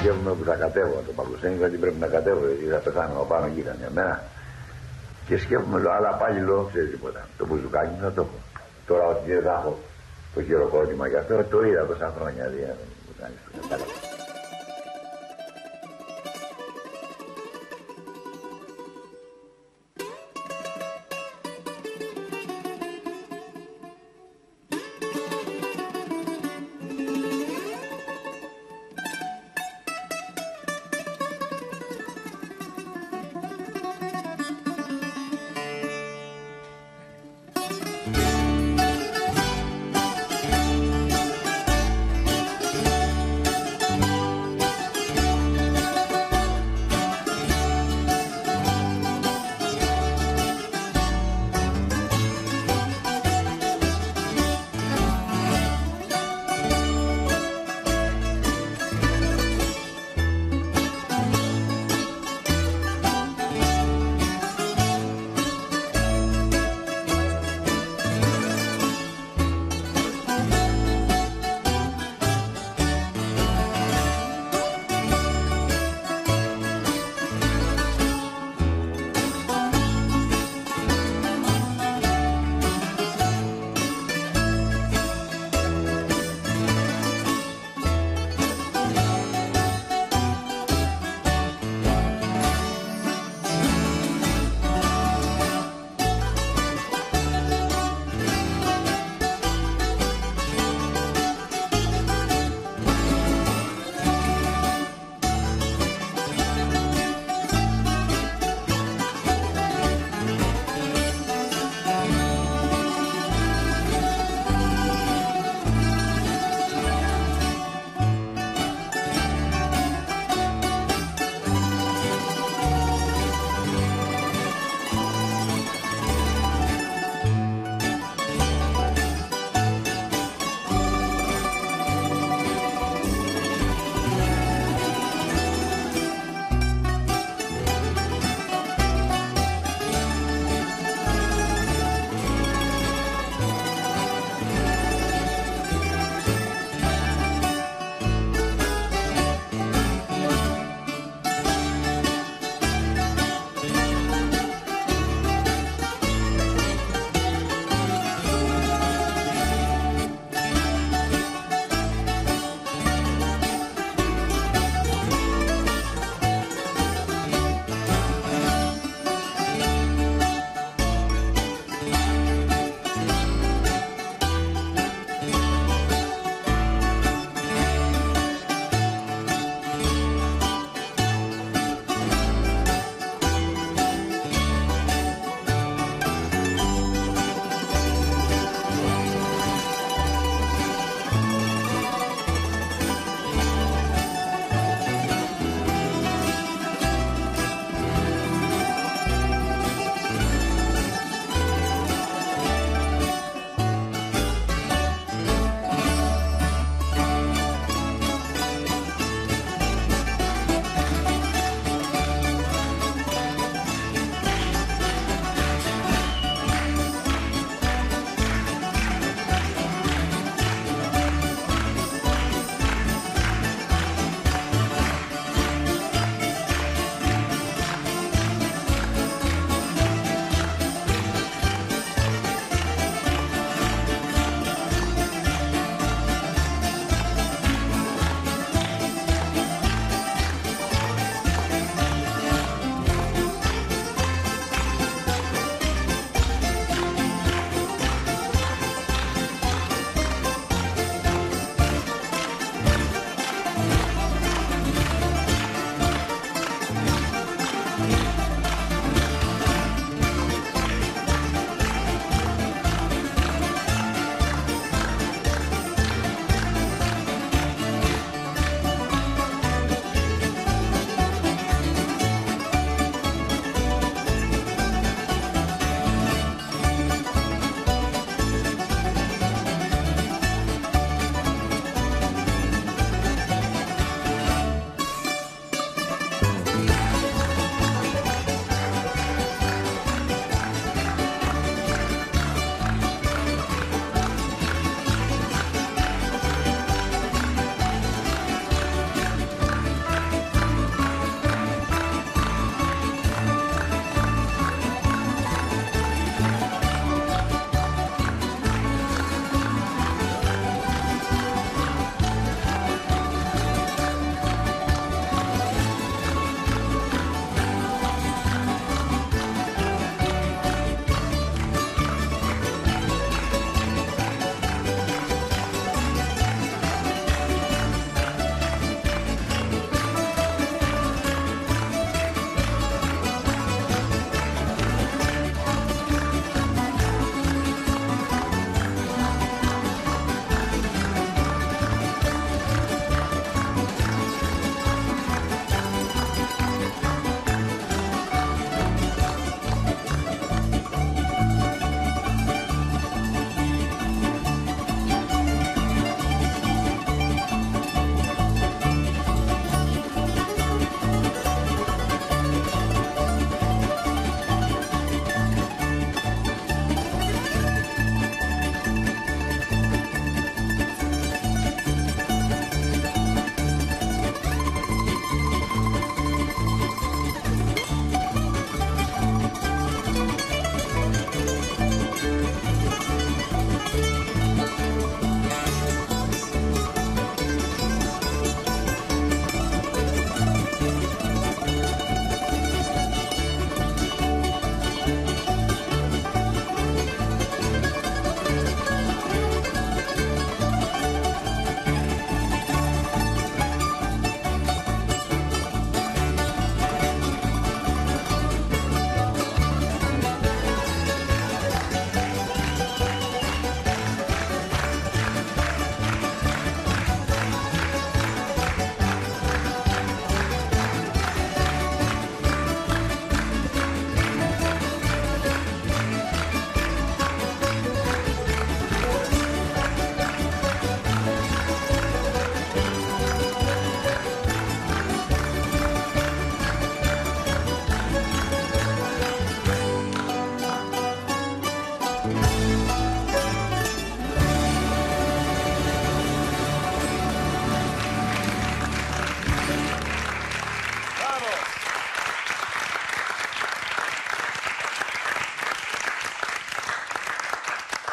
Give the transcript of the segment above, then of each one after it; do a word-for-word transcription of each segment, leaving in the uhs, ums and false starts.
σκέφτομαι που θα κατέβω το Πακουστένι, γιατί πρέπει να κατέβω, γιατί θα πεθάνω από πάνω γύρω για μένα. Και σκέφτομαι, λέω, αλλά πάλι λέω, ξέρει τίποτα. Το μπουζουκάκι θα το έχω. Τώρα ότι δεν θα έχω το χειροκρότημα για αυτό, το είδα τόσα χρόνια. Δηλαδή, μου κάνει το κατάλαβα.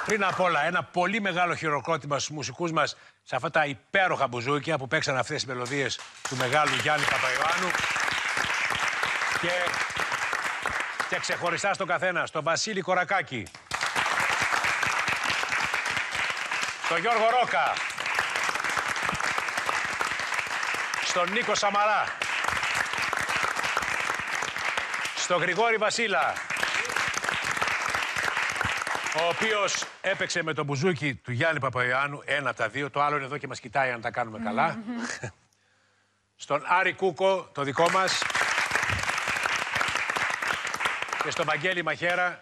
Πριν απ' όλα, ένα πολύ μεγάλο χειροκρότημα στους μουσικούς μας σε αυτά τα υπέροχα μπουζούκια που παίξαν αυτές τις μελωδίες του μεγάλου Γιάννη Παπαϊωάννου. Και, και ξεχωριστά στον καθένα, στον Βασίλη Κορακάκη, στον Γιώργο Ρόκα, στον Νίκο Σαμαρά, στον Γρηγόρη Βασίλα, ο οποίος έπαιξε με το μπουζούκι του Γιάννη Παπαϊωάννου, ένα από τα δύο, το άλλο είναι εδώ και μας κοιτάει αν τα κάνουμε καλά. Στον Άρη Κούκο, το δικό μας, και στον Βαγγέλη Μαχέρα.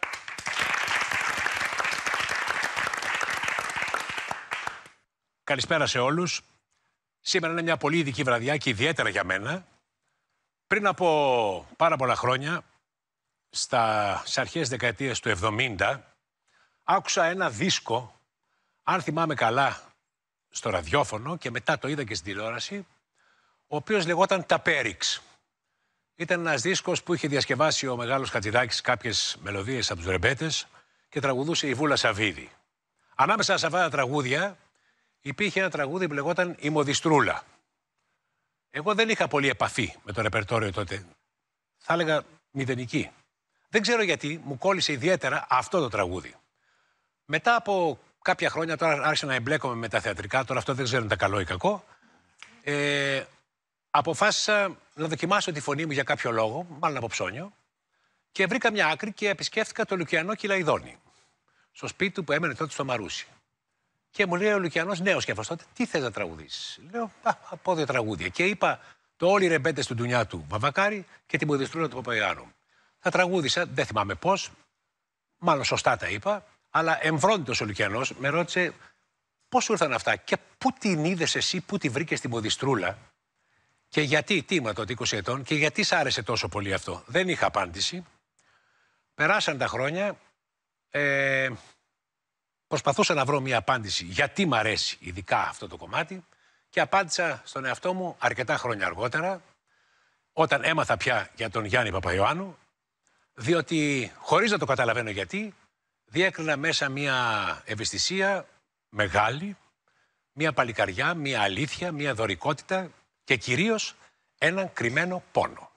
Καλησπέρα σε όλους. Σήμερα είναι μια πολύ ειδική βραδιά και ιδιαίτερα για μένα. Πριν από πάρα πολλά χρόνια, στα, στις αρχές δεκαετίας του εβδομήντα, άκουσα ένα δίσκο, αν θυμάμαι καλά, στο ραδιόφωνο και μετά το είδα και στην τηλεόραση, ο οποίος λεγόταν «Τα Πέριξ». Ήταν ένας δίσκος που είχε διασκευάσει ο μεγάλος Χατζηδάκης κάποιες μελωδίες από τους ρεμπέτες και τραγουδούσε η Βούλα Σαββίδη. Ανάμεσα σε αυτά τα τραγούδια υπήρχε ένα τραγούδι που λεγόταν «Η Μοδιστρούλα». Εγώ δεν είχα πολύ επαφή με το ρεπερτόριο τότε. Θα έλεγα μηδενική. Δεν ξέρω γιατί μου κόλλησε ιδιαίτερα αυτό το τραγούδι. Μετά από κάποια χρόνια, τώρα άρχισα να εμπλέκομαι με τα θεατρικά, τώρα αυτό δεν ξέρω αν είναι καλό ή κακό. Ε, αποφάσισα να δοκιμάσω τη φωνή μου για κάποιο λόγο, μάλλον από ψώνιο, και βρήκα μια άκρη και επισκέφθηκα το Λουκιανό Κυλαϊδόνη, στο σπίτι του που έμενε τότε στο Μαρούσι. Και μου λέει ο Λουκιανός, νέος και αυτός τότε, τι θες να τραγουδήσεις? Λέω, α, από δύο τραγούδια. Και είπα το Όλοι οι ρεμπέτες του Ντουνιά του Βαβακάρη και τη Μοδιστρούλα του Παπαϊωάννου. Τα τραγούδισα, δεν θυμάμαι πώς, μάλλον σωστά τα είπα, αλλά εμβρόντιτος ο Λουκιανός με ρώτησε πώς σου ήρθαν αυτά και πού την είδες εσύ, πού τη βρήκες τη Μοδιστρούλα και γιατί, τι ήμουν τότε είκοσι ετών και γιατί σ' άρεσε τόσο πολύ αυτό. Δεν είχα απάντηση. Περάσαν τα χρόνια, ε, προσπαθούσα να βρω μια απάντηση γιατί μ' αρέσει ειδικά αυτό το κομμάτι και απάντησα στον εαυτό μου αρκετά χρόνια αργότερα, όταν έμαθα πια για τον Γιάννη Παπαϊωάννου, διότι χωρίς να το καταλαβαίνω γιατί, διέκρινα μέσα μια ευαισθησία μεγάλη, μια παλικαριά, μια αλήθεια, μια δωρικότητα και κυρίως έναν κρυμμένο πόνο.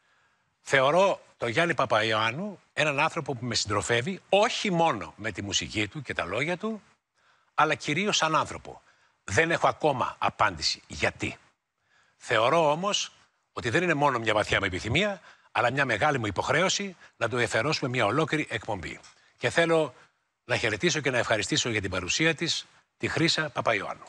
Θεωρώ τον Γιάννη Παπαϊωάννου έναν άνθρωπο που με συντροφεύει όχι μόνο με τη μουσική του και τα λόγια του, αλλά κυρίως σαν άνθρωπο. Δεν έχω ακόμα απάντηση γιατί. Θεωρώ όμως ότι δεν είναι μόνο μια βαθιά μου επιθυμία, αλλά μια μεγάλη μου υποχρέωση να του εφερώσουμε μια ολόκληρη εκπομπή. Και θέλω να χαιρετήσω και να ευχαριστήσω για την παρουσία της τη Χρύσα Παπαϊωάννου.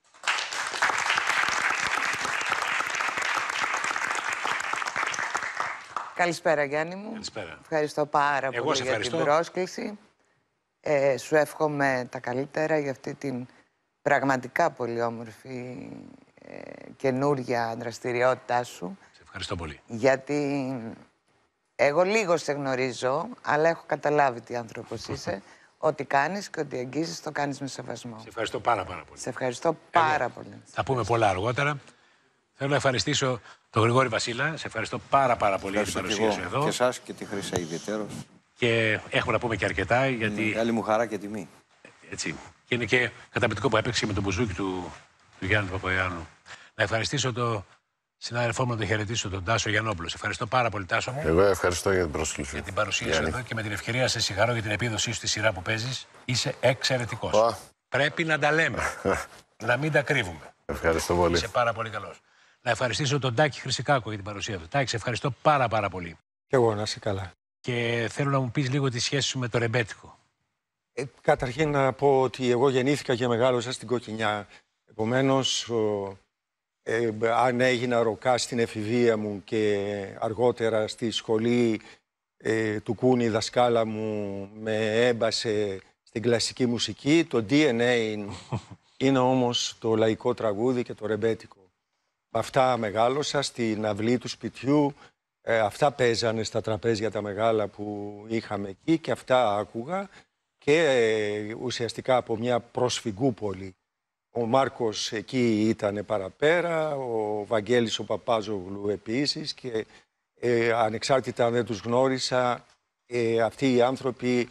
Καλησπέρα Γιάννη μου. Καλησπέρα. Ευχαριστώ πάρα Εγώ πολύ σε για ευχαριστώ. την πρόσκληση. Ε, σου εύχομαι τα καλύτερα για αυτή την πραγματικά πολύ όμορφη ε, καινούρια δραστηριότητά σου. Σε ευχαριστώ πολύ. Γιατί εγώ λίγο σε γνωρίζω, αλλά έχω καταλάβει τι άνθρωπος είσαι, ό,τι κάνεις και ό,τι αγγίζεις το κάνεις με σεβασμό. Σε ευχαριστώ πάρα πάρα πολύ. Σε ευχαριστώ πάρα Εγώ. πολύ. Θα πούμε πολλά αργότερα. Θέλω να ευχαριστήσω τον Γρηγόρη Βασίλα. Σε ευχαριστώ πάρα πάρα πολύ για την παρουσία σου εδώ. Και εσάς και τη Χρύσα ιδιαιτέρως. Και έχουμε να πούμε και αρκετά γιατί... Μεγάλη μου χαρά και τιμή. Έτσι. Και είναι και καταπληκτικό που έπαιξε με τον μπουζούκι του, του Γιάννη Παπαϊωάννου. Να ευχαριστήσω τον συνάδελφό μου, να τον χαιρετήσω, τον Τάσο Γιαννόπουλο. Σε ευχαριστώ πάρα πολύ, Τάσο μου. Εγώ ευχαριστώ για την πρόσκληση. Για την παρουσία σου εδώ και με την ευκαιρία σε συγχαρώ για την επίδοσή σου στη σειρά που παίζεις. Είσαι εξαιρετικός. Oh. Πρέπει να τα λέμε. Να μην τα κρύβουμε. Ευχαριστώ πολύ. Είσαι πάρα πολύ καλός. Να ευχαριστήσω τον Τάκη Χρυσικάκο για την παρουσία του. Τάκη, σε ευχαριστώ πάρα πάρα πολύ. Και εγώ να είσαι καλά. Και θέλω να μου πεις λίγο τη σχέση σου με το ρεμπέτικο. Ε, καταρχήν να πω ότι εγώ γεννήθηκα και μεγάλωσα στην Κοκκινιά. Επομένως, ο, ε, αν έγινα ροκά στην εφηβεία μου και αργότερα στη σχολή ε, του Κούνη, η δασκάλα μου με έμπασε στην κλασική μουσική, το ντι εν έι είναι όμως το λαϊκό τραγούδι και το ρεμπέτικο. Αυτά μεγάλωσα στην αυλή του σπιτιού, ε, αυτά παίζανε στα τραπέζια τα μεγάλα που είχαμε εκεί και αυτά άκουγα και ε, ουσιαστικά από μια προσφυγούπολη. Ο Μάρκος εκεί ήταν παραπέρα, ο Βαγγέλης ο Παπάζογλου επίσης και ε, ανεξάρτητα αν δεν τους γνώρισα, ε, αυτοί οι άνθρωποι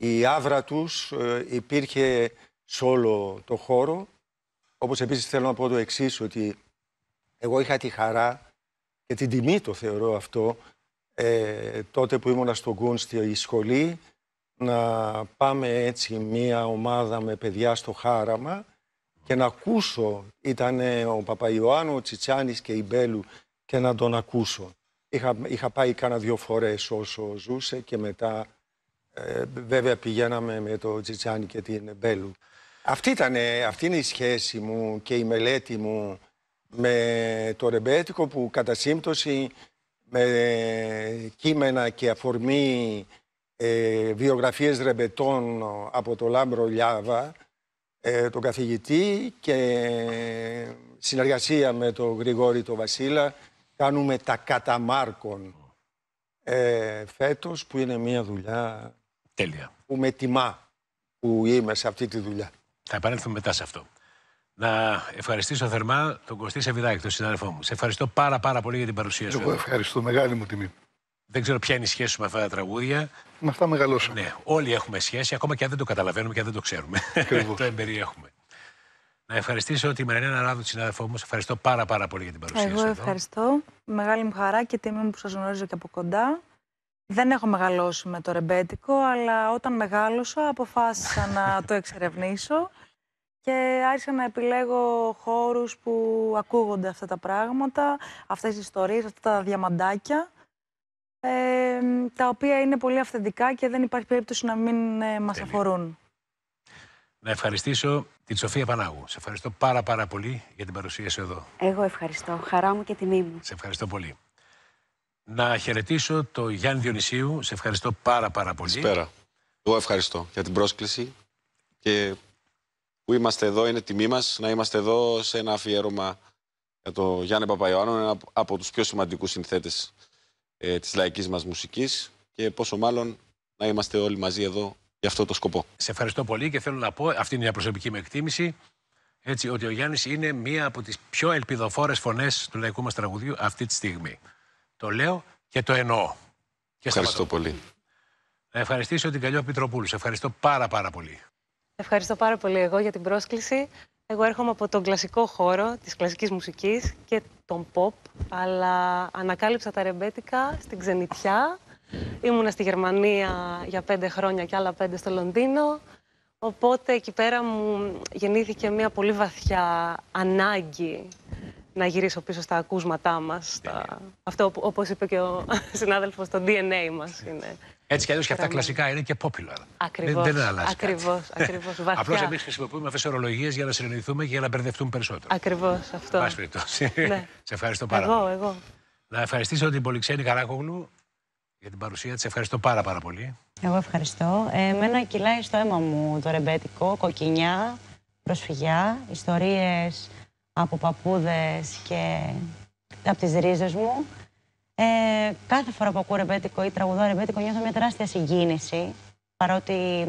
η άβρα τους ε, υπήρχε σε όλο το χώρο. Όπως επίσης θέλω να πω το εξής, ότι εγώ είχα τη χαρά και την τιμή, το θεωρώ αυτό, ε, τότε που ήμουνα στο Γκουν στη σχολή, να πάμε έτσι μία ομάδα με παιδιά στο Χάραμα και να ακούσω, ήταν ο Παπαϊωάννου, ο Τσιτσάνης και η Μπέλου, και να τον ακούσω. Είχα, είχα πάει κάνα δύο φορές όσο ζούσε και μετά ε, βέβαια πηγαίναμε με το Τσιτσάνη και την Μπέλου. Αυτή, ήταν, αυτή είναι η σχέση μου και η μελέτη μου με το ρεμπέτικο, που κατά σύμπτωση με κείμενα και αφορμή ε, βιογραφίες ρεμπετών από το Λάμπρο Λιάβα, ε, τον καθηγητή, και συνεργασία με τον Γρηγόρη το Βασίλα, κάνουμε τα καταμάρκων ε, φέτος, που είναι μια δουλειά τέλεια, που με τιμά που είμαι σε αυτή τη δουλειά. Θα επανέλθουμε μετά σε αυτό. Να ευχαριστήσω θερμά τον Κωστή Σεβιδάκη, τον συνάδελφό μου. Σε ευχαριστώ πάρα πάρα πολύ για την παρουσία σου. Εγώ ευχαριστώ, μεγάλη μου τιμή. Δεν ξέρω ποια είναι η σχέση σου με αυτά τα τραγούδια. Με αυτά μεγαλώσαμε. Ναι, όλοι έχουμε σχέση, ακόμα και αν δεν το καταλαβαίνουμε και αν δεν το ξέρουμε. Το εμπεριέχουμε. Να ευχαριστήσω τη Μαρινένα Ράδου, τη συνάδελφό μου. Σε ευχαριστώ πάρα πάρα πολύ για την παρουσία Εγώ σου. Εγώ εδώ. ευχαριστώ. Μεγάλη μου χαρά και τιμή μου που σας γνωρίζω και από κοντά. Δεν έχω μεγαλώσει με το ρεμπέτικο, αλλά όταν μεγάλωσα αποφάσισα να το εξερευνήσω και άρχισα να επιλέγω χώρους που ακούγονται αυτά τα πράγματα, αυτές τις ιστορίες, αυτά τα διαμαντάκια, ε, τα οποία είναι πολύ αυθεντικά και δεν υπάρχει περίπτωση να μην ε, μας Τέλεια. αφορούν. Να ευχαριστήσω την Σοφία Πανάγου. Σε ευχαριστώ πάρα πάρα πολύ για την παρουσία σου εδώ. Εγώ ευχαριστώ. Χαρά μου και τιμή μου. Σε ευχαριστώ πολύ. Να χαιρετήσω τον Γιάννη Διονυσίου. Σε ευχαριστώ πάρα πάρα πολύ. Καλησπέρα. Εγώ ευχαριστώ για την πρόσκληση και που είμαστε εδώ. Είναι τιμή μας να είμαστε εδώ σε ένα αφιέρωμα για τον Γιάννη Παπαϊωάννου, ένα από τους πιο σημαντικούς συνθέτες ε, της λαϊκής μας μουσικής, και πόσο μάλλον να είμαστε όλοι μαζί εδώ για αυτό το σκοπό. Σε ευχαριστώ πολύ και θέλω να πω, αυτή είναι μια προσωπική μου εκτίμηση, έτσι, ότι ο Γιάννης είναι μία από τις πιο ελπιδοφόρες φωνές του λαϊκού μας τραγουδιού αυτή τη στιγμή. Το λέω και το εννοώ. Και ευχαριστώ πολύ. Να ευχαριστήσω την Καλλιόπη Πιτροπούλου. Σε ευχαριστώ πάρα πάρα πολύ. Ευχαριστώ πάρα πολύ εγώ για την πρόσκληση. Εγώ έρχομαι από τον κλασικό χώρο της κλασικής μουσικής και τον pop, αλλά ανακάλυψα τα ρεμπέτικα στην ξενιτιά. Ήμουνα στη Γερμανία για πέντε χρόνια και άλλα πέντε στο Λονδίνο. Οπότε εκεί πέρα μου γεννήθηκε μια πολύ βαθιά ανάγκη να γυρίσω πίσω στα ακούσματά μας. Στα... Αυτό, όπως είπε και ο συνάδελφος, το ντι εν έι μας είναι. Έτσι κι αλλιώς και αυτά κλασικά είναι και popular. Ακριβώς. Δεν, δεν αλλάζει. Ακριβώς, ακριβώς. Βαθιά. Απλώς εμείς χρησιμοποιούμε αυτές τις ορολογίες για να συνεννοηθούμε και για να μπερδευτούμε περισσότερο. Ακριβώς αυτό. Πάση περιπτώσει. Ναι. Σε ευχαριστώ πάρα εγώ, πολύ. Εγώ. Να ευχαριστήσω την Πολυξένη Καράκογλου για την παρουσία της. Ευχαριστώ πάρα πάρα πολύ. Εγώ ευχαριστώ. Ε, εμένα κυλάει στο αίμα μου το ρεμπέτικο, κοκκινιά, προσφυγιά, ιστορίες από παππούδες και από τις ρίζες μου. Ε, κάθε φορά που ακούω ρεμπέτικο ή τραγουδάω ρεμπέτικο νιώθω μια τεράστια συγκίνηση, παρότι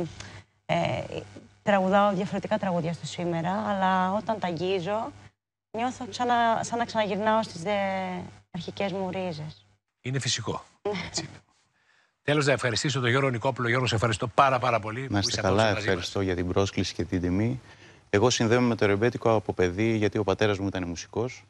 ε, τραγουδάω διαφορετικά τραγούδια στο σήμερα, αλλά όταν τα αγγίζω νιώθω ξανα, σαν να ξαναγυρνάω στις δε αρχικές μου ρίζες. Είναι φυσικό. Έτσι είναι. Τέλος, να ευχαριστήσω τον Γιώργο Νικόπουλο. Γιώργο, σε ευχαριστώ πάρα πάρα πολύ. Να είστε καλά, ευχαριστώ για την πρόσκληση και την τιμή. Εγώ συνδέομαι με το ρεμπέτικο από παιδί, γιατί ο πατέρας μου ήταν μουσικός.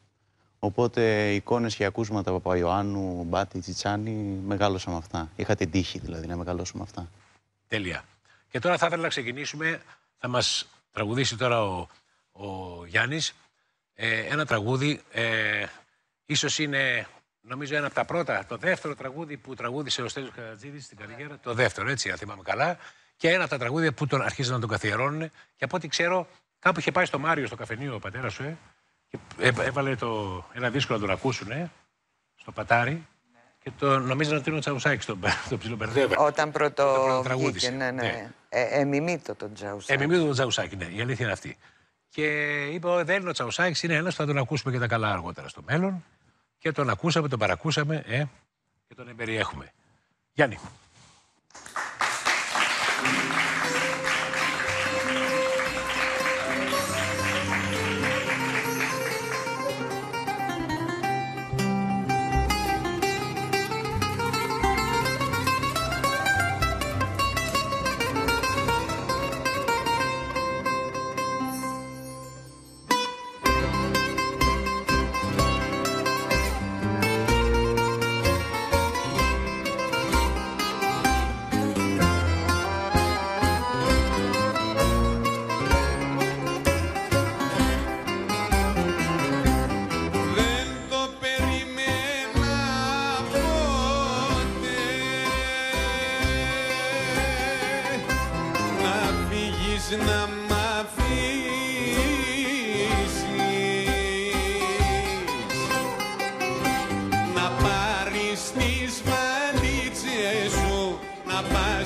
Οπότε εικόνες και ακούσματα Παπαϊωάννου, Μπάτη, Τσιτσάνη, μεγάλωσα με αυτά. Είχα την τύχη δηλαδή να μεγαλώσω με αυτά. Τέλεια. Και τώρα θα ήθελα να ξεκινήσουμε. Θα μας τραγουδήσει τώρα ο, ο Γιάννης. Ε, ένα τραγούδι, ε, ίσως είναι, νομίζω, ένα από τα πρώτα, το δεύτερο τραγούδι που τραγούδισε ο Στέλιος Καρατζίδης στην καριέρα. Το δεύτερο, έτσι, αν θυμάμαι καλά. Και ένα από τα τραγούδια που τον αρχίζουν να τον καθιερώνουν. Και από ό,τι ξέρω, κάπου είχε πάει στο Μάριο, στο καφενείο, ο πατέρας σου, ε, και έβαλε το, ένα δίσκο να τον ακούσουν, ε, στο πατάρι. Και το νομίζανε ότι είναι ο Τσαουσάκης, το, το ψιλομπερδεύε. Όταν πρώτο τραγούδισε. βγήκε, ναι, ναι. ναι. Ε, εμιμήτω τον Τσαουσάκη. Εμιμήτω τον Τσαουσάκη, ναι. Η αλήθεια είναι αυτή. Και είπε, δεν είναι ο Τσαουσάκης, είναι ένας που θα τον ακούσουμε και τα καλά αργότερα στο μέλλον. Και τον ακούσαμε, τον παρακούσαμε, ε, και τον εμπεριέχουμε. Γιάννη.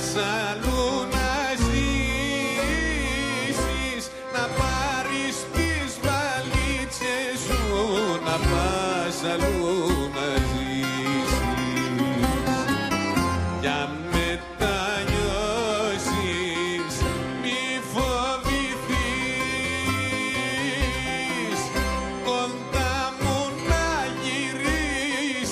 πας αλλού να ζήσεις, να πάρεις τις βαλίτσες σου, να πας αλλού να ζήσεις. Για μετανιώσεις μη φοβηθείς, κοντά μου να γυρίσεις.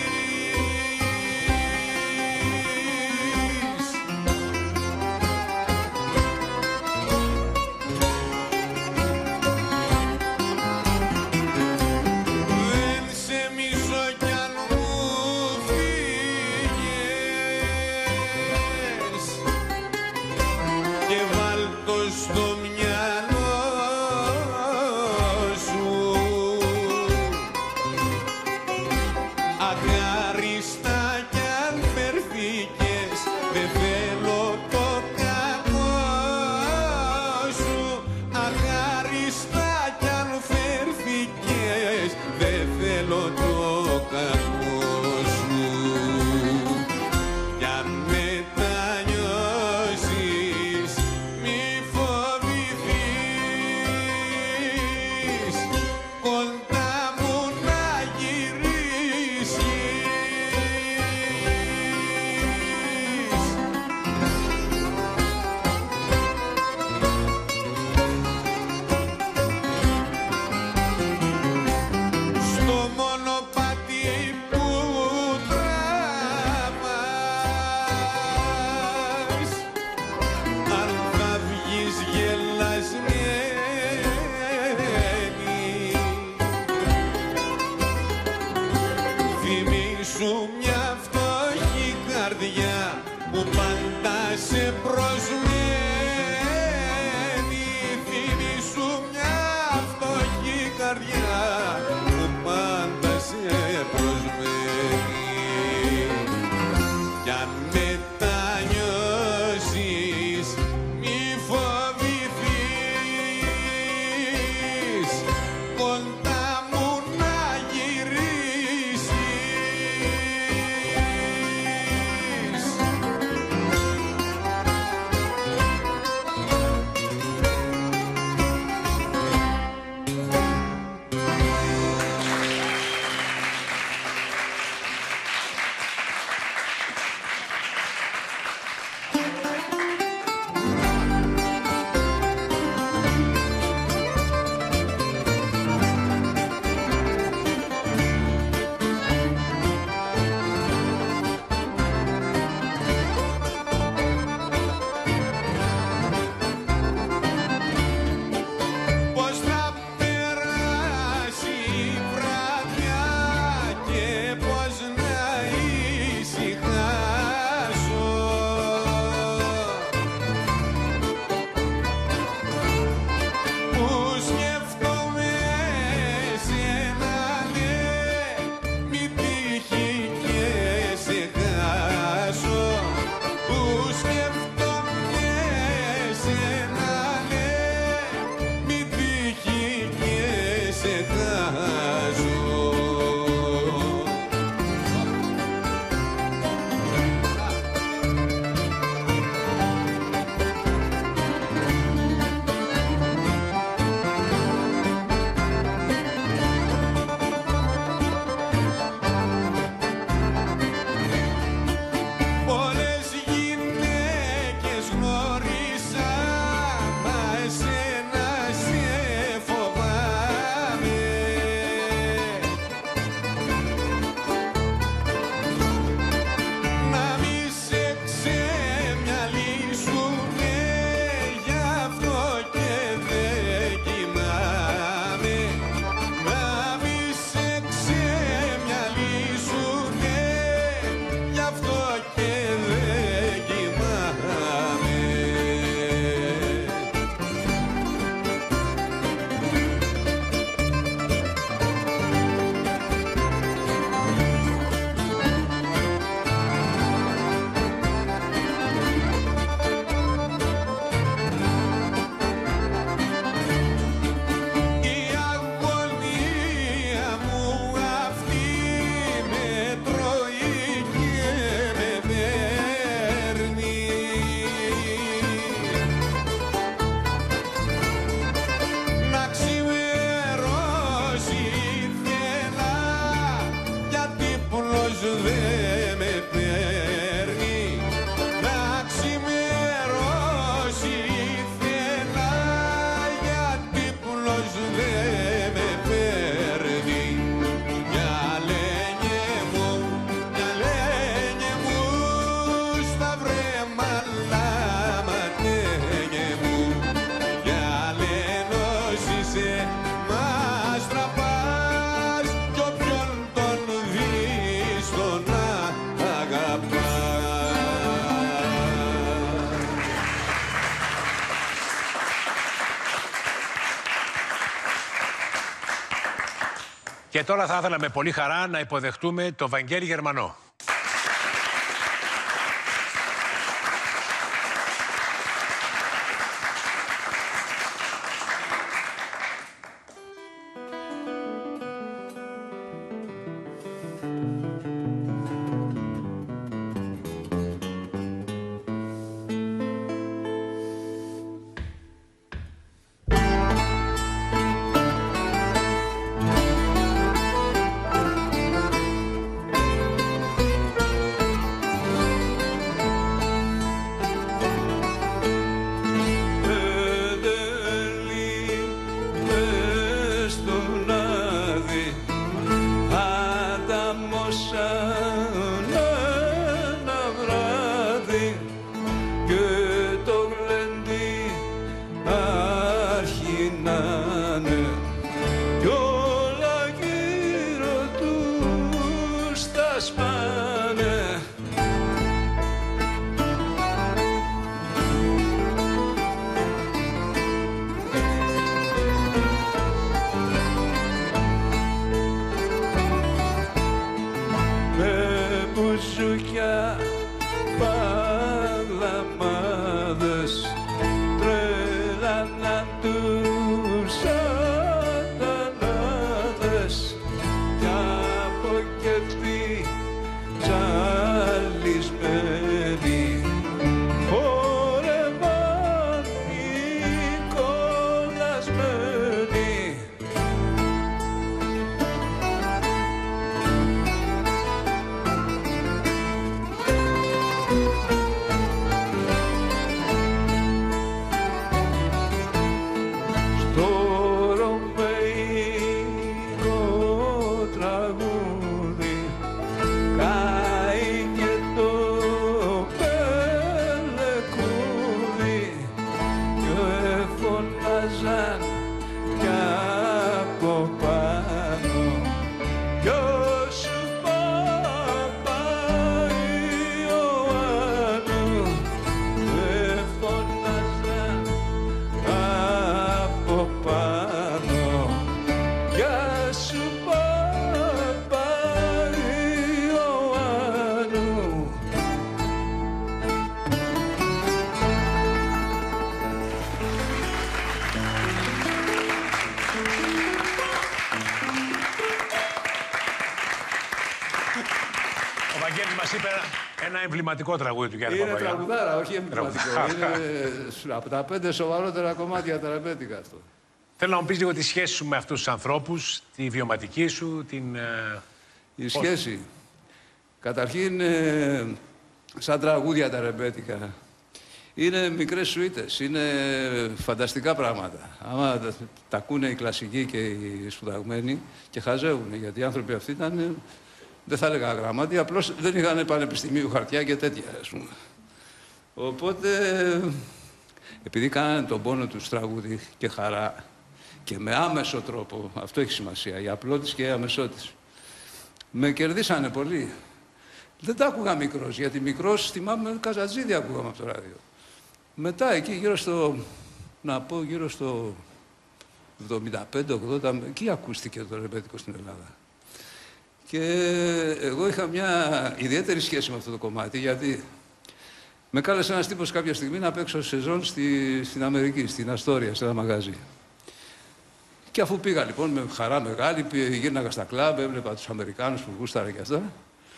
Δεν σε μισώ κι αν μου φύγες, και βάλ' το στο μυαλό σου. Αχάριστα κι αν φερθήκες, δεν θέλω το κακό σου. Αχάριστα κι αν φερθήκες, δεν θέλω το κακό σου. Για μετανιώσεις μη φοβηθείς, κοντά μου να γυρίσεις. Στο μονοπάτι που τραβάς, αν θα βγεις γελασμένη, θυμήσου μια φτωχή καρδιά που πάντα σε προσμένει. Θυμήσου μια φτωχή καρδιά που πάντα σε προσμένει. Κι αν μετανιώσεις μη φοβηθείς, κοντά μου να γυρίσεις. δεν με παίρνει να ξημερώσει θένα, γιατί πουλός δεν με παίρνει. Μια λένε μου, μια λένε μου στα βρέμαλα ματένε μου, για λένε όσοι σε μας τραπάς κι όποιον τον δεις τον αγαπάς. Και τώρα θα ήθελα με πολύ χαρά να υποδεχτούμε το Βαγγέλη Γερμανό. μπουζούκια, παλαμάδες, τρέλαναν τους σατανάδες κι από κεφτή τζαλισμένοι χορεύαν οι κολλασμένοι. Ένα εμβληματικό τραγούδι του Γιάννη Είναι Παπαϊωάννου. τραγουδάρα, όχι εμβληματικό. Είναι από τα πέντε σοβαρότερα κομμάτια τα ρεμπέτικα αυτό. Θέλω να μου πεις λίγο τη σχέση σου με αυτούς τους ανθρώπους, τη βιωματική σου, την... Η πώς... σχέση. Καταρχήν, ε, σαν τραγούδια τα ρεμπέτικα, είναι μικρές σουίτες, είναι φανταστικά πράγματα. Άμα τα, τα ακούνε οι κλασικοί και οι σπουδαγμένοι και χαζεύουν, γιατί οι άνθρωποι αυτοί ήταν... Δεν θα έλεγα γραμμάτια, απλώς δεν είχαν πανεπιστημίου χαρτιά και τέτοια, ας πούμε. Οπότε, επειδή κάνανε τον πόνο τους τραγούδι και χαρά και με άμεσο τρόπο, αυτό έχει σημασία, η απλότης και η αμεσότης, με κερδίσανε πολύ. Δεν τα άκουγα μικρός, γιατί μικρός θυμάμαι Καζατζίδη ακούγαμε από το ράδιο. Μετά εκεί γύρω στο, να πω γύρω στο εβδομήντα πέντε ογδόντα, εκεί ακούστηκε το ρεμπέτικο στην Ελλάδα. Και εγώ είχα μια ιδιαίτερη σχέση με αυτό το κομμάτι, γιατί με κάλεσε ένας τύπος κάποια στιγμή να παίξω σεζόν στη, στην Αμερική, στην Αστόρια, σε ένα μαγάζι. Και αφού πήγα λοιπόν με χαρά μεγάλη, γύρναγα στα κλαμπ, έβλεπα τους Αμερικάνους που γούσταρα και αυτά.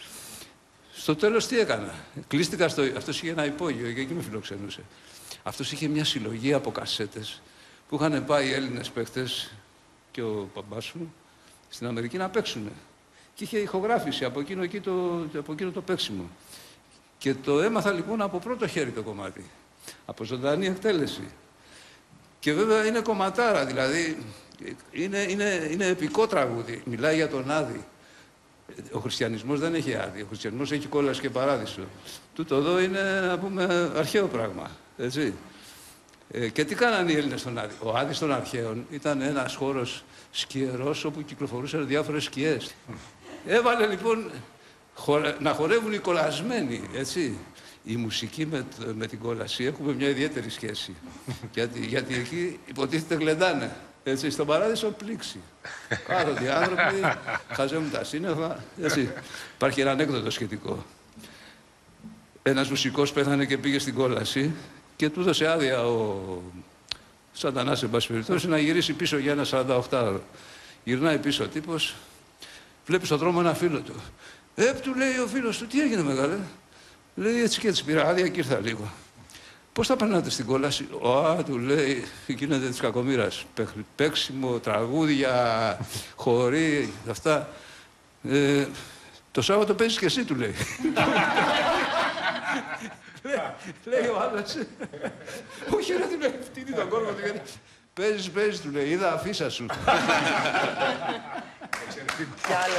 Στο τέλος τι έκανα. Κλείστηκα στο... Αυτός είχε ένα υπόγειο και εκεί με φιλοξενούσε. Αυτός είχε μια συλλογή από κασέτες που είχαν πάει οι Έλληνες παίκτες και ο παπάς μου στην Αμερική να παίξουν. και είχε ηχογράφηση από εκείνο, εκεί το, από εκείνο το παίξιμο. Και το έμαθα λοιπόν από πρώτο χέρι το κομμάτι, από ζωντανή εκτέλεση. Και βέβαια είναι κομματάρα, δηλαδή είναι, είναι, είναι επικό τραγούδι, μιλάει για τον Άδη. Ο χριστιανισμός δεν έχει Άδη, ο χριστιανισμός έχει κόλαση και παράδεισο. Τούτο εδώ είναι, να πούμε, αρχαίο πράγμα, έτσι. Ε, και τι κάνανε οι Έλληνες στον Άδη? Ο Άδης των αρχαίων ήταν ένας χώρος σκιερός όπου κυκλοφορούσαν διάφορες σκιές. Έβαλε λοιπόν χορε... να χορεύουν οι κολλασμένοι, έτσι. Η μουσική με, με την κόλαση έχουμε μια ιδιαίτερη σχέση. γιατί, γιατί εκεί υποτίθεται γλεντάνε. Έτσι, στον παράδεισο πλήξη. Κάθονται οι άνθρωποι, χαζεύουν τα σύννεφα. Έτσι. Υπάρχει ένα ανέκδοτο σχετικό. Ένας μουσικός πέθανε και πήγε στην κόλαση και του έδωσε άδεια ο Σαντανάς, εν πάση περιπτώσει, να γυρίσει πίσω για ένα σαρανταοκτάωρο. Γυρνάει πίσω ο τύπος, βλέπει στον δρόμο ένα φίλο του. Ε, του λέει ο φίλος του, τι έγινε μεγάλε? Λέει, έτσι και έτσι πήρα άδεια και ήρθα λίγο. Πώς θα περνάτε στην κόλαση? Α, του λέει, γίνεται της κακομοίρας. Παίξιμο, τραγούδια, χορή, αυτά. Ε, το Σάββατο παίζεις και εσύ, του λέει. Λέει ο άλλος. Όχι, ρε, του λέει, φτύνει τον κόρπο του. Παίζεις, παίζεις, του λέει, είδα αφίσα σου. Κι άλλο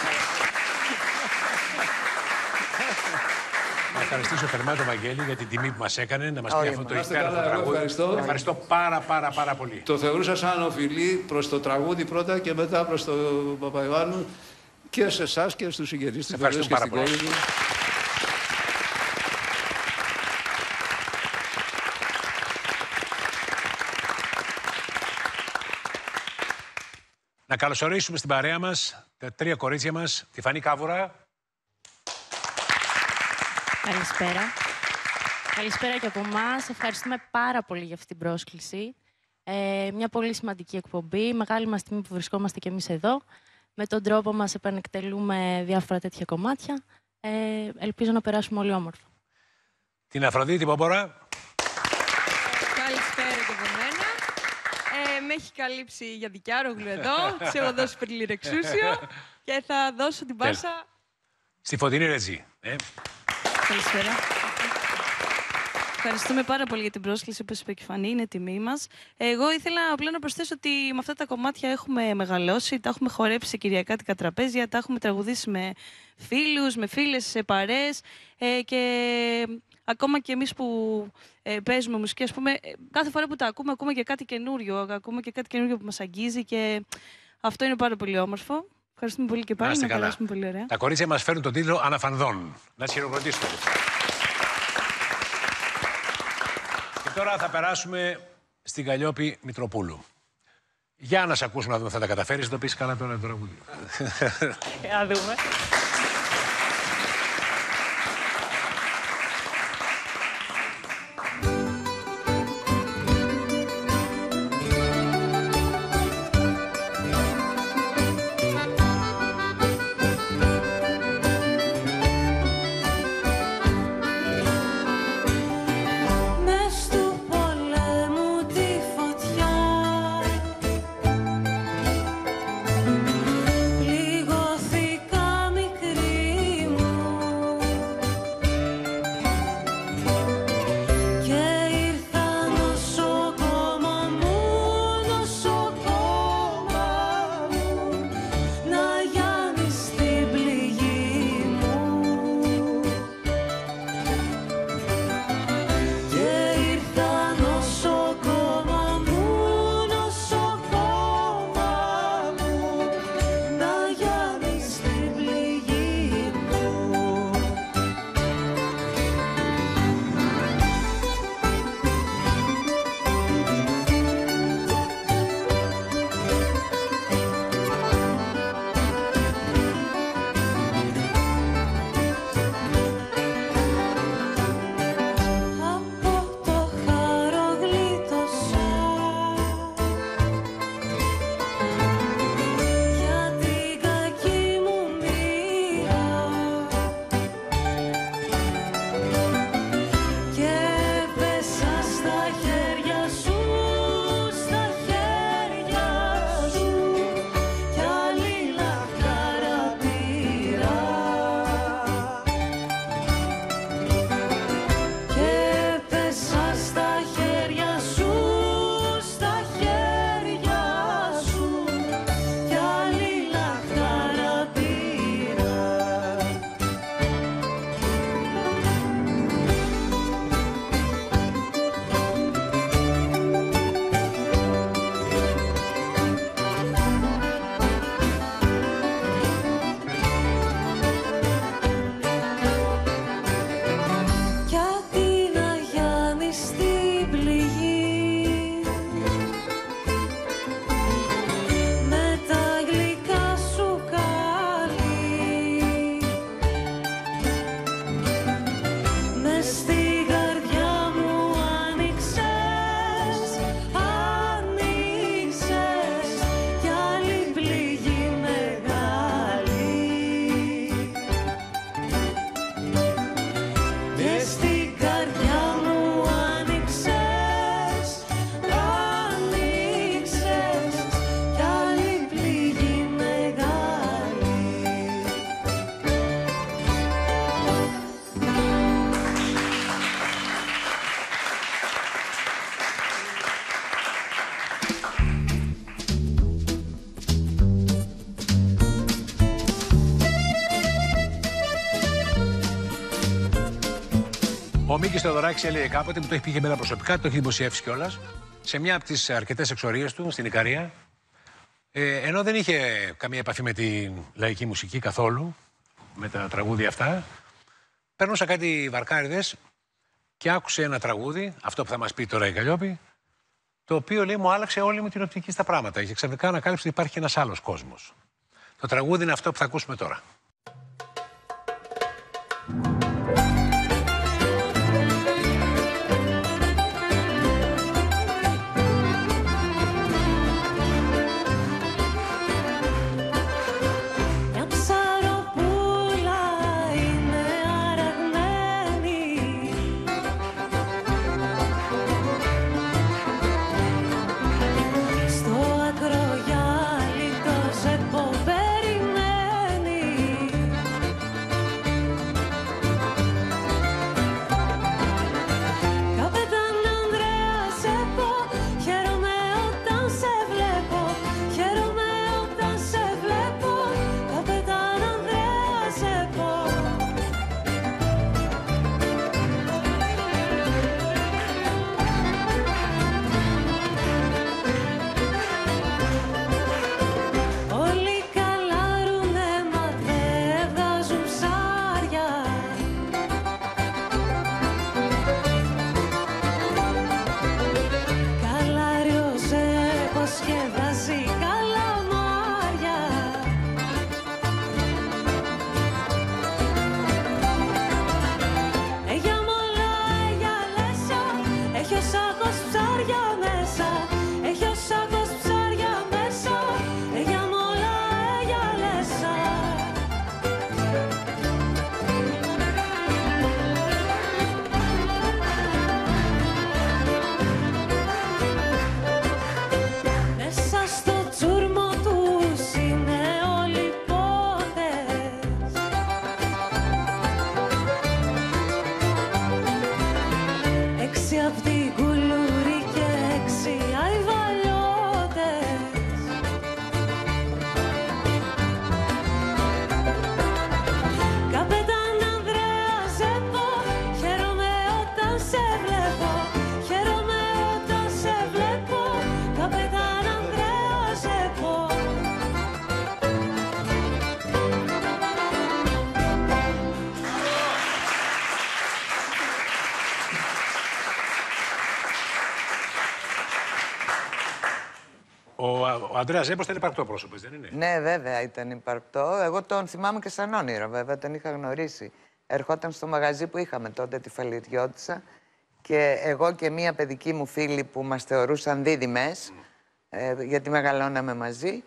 Να ευχαριστήσω θερμά τον Βαγγέλη για την τιμή που μας έκανε να μας πει αυτό το υπέροχο τραγούδι. Ευχαριστώ. Ευχαριστώ πάρα πάρα πάρα πολύ. Το θεωρούσα σαν οφειλή προς το τραγούδι πρώτα και μετά προς τον Παπαϊωάννου και σε εσάς και στους συγγενείς της Ευχαριστώ πάρα πολύ. Να καλωσορίσουμε στην παρέα μας τα τρία κορίτσια μας, τη Φανή Κάβουρα. Καλησπέρα. Καλησπέρα και από εμάς. Ευχαριστούμε πάρα πολύ για αυτή την πρόσκληση. Ε, μια πολύ σημαντική εκπομπή. Μεγάλη μας τιμή που βρισκόμαστε κι εμείς εδώ. Με τον τρόπο μας επανεκτελούμε διάφορα τέτοια κομμάτια. Ε, ελπίζω να περάσουμε όλοι όμορφα. Την Αφροδίτη Πόμπορα. Καλησπέρα και από μένα. Ε, με έχει καλύψει η Γιαννικιάρογλου εδώ. Της έχω δώσει περιληρεξούσιο και θα δώσω την πάσα στη Φωτεινή Ρετζή. Ε. Καλησπέρα. Ευχαριστούμε πάρα πολύ για την πρόσκληση, όπως είπε και η Φανή, είναι τιμή μας. Εγώ ήθελα απλά να προσθέσω ότι με αυτά τα κομμάτια έχουμε μεγαλώσει, τα έχουμε χορέψει σε κυριακάτικα τραπέζια, τα έχουμε τραγουδήσει με φίλους, με φίλες, σε παρέες ε, και ακόμα και εμείς που ε, παίζουμε μουσική, ας πούμε, κάθε φορά που τα ακούμε, ακούμε και κάτι καινούριο, ακούμε και κάτι καινούριο που μας αγγίζει και αυτό είναι πάρα πολύ όμορφο. Ευχαριστούμε πολύ και πάλι, να, να περάσουμε πολύ ωραία. Τα κορίτσια μας φέρουν τον τίτλο Αναφανδόν. Να τις χειροκροτήσουμε. Και τώρα θα περάσουμε στην Καλλιόπη Μητροπούλου. Για να σε ακούσουμε να δούμε, θα τα καταφέρεις, να το πεις καλά τώρα. τώρα. Να δούμε. Πληγώθηκα μικρή Ο Μίκης Θεοδωράκης έλεγε κάποτε, μου το έχει πει και εμένα προσωπικά, το έχει δημοσιεύσει κιόλας, σε μια από τις αρκετές εξορίες του στην Ικαρία, ε, ενώ δεν είχε καμία επαφή με τη λαϊκή μουσική καθόλου, με τα τραγούδια αυτά, περνούσα κάτι βαρκάριδες και άκουσε ένα τραγούδι, αυτό που θα μας πει τώρα η Καλλιόπη, το οποίο, λέει, μου άλλαξε όλη μου την οπτική στα πράγματα και ξαφνικά ανακάλυψε ότι υπάρχει ένας άλλος κόσμος. Το τραγούδι είναι αυτό που θα ακούσουμε τώρα. Ο Ανδρέας Ζέμπος ήταν υπαρκτό πρόσωπο, δεν είναι? Ναι, βέβαια ήταν υπαρκτό. Εγώ τον θυμάμαι και σαν όνειρο, βέβαια, τον είχα γνωρίσει. Ερχόταν στο μαγαζί που είχαμε τότε, τη Φαλιριώτισσα, και εγώ και μία παιδική μου φίλη που μας θεωρούσαν δίδυμες, mm. ε, γιατί μεγαλώναμε μαζί,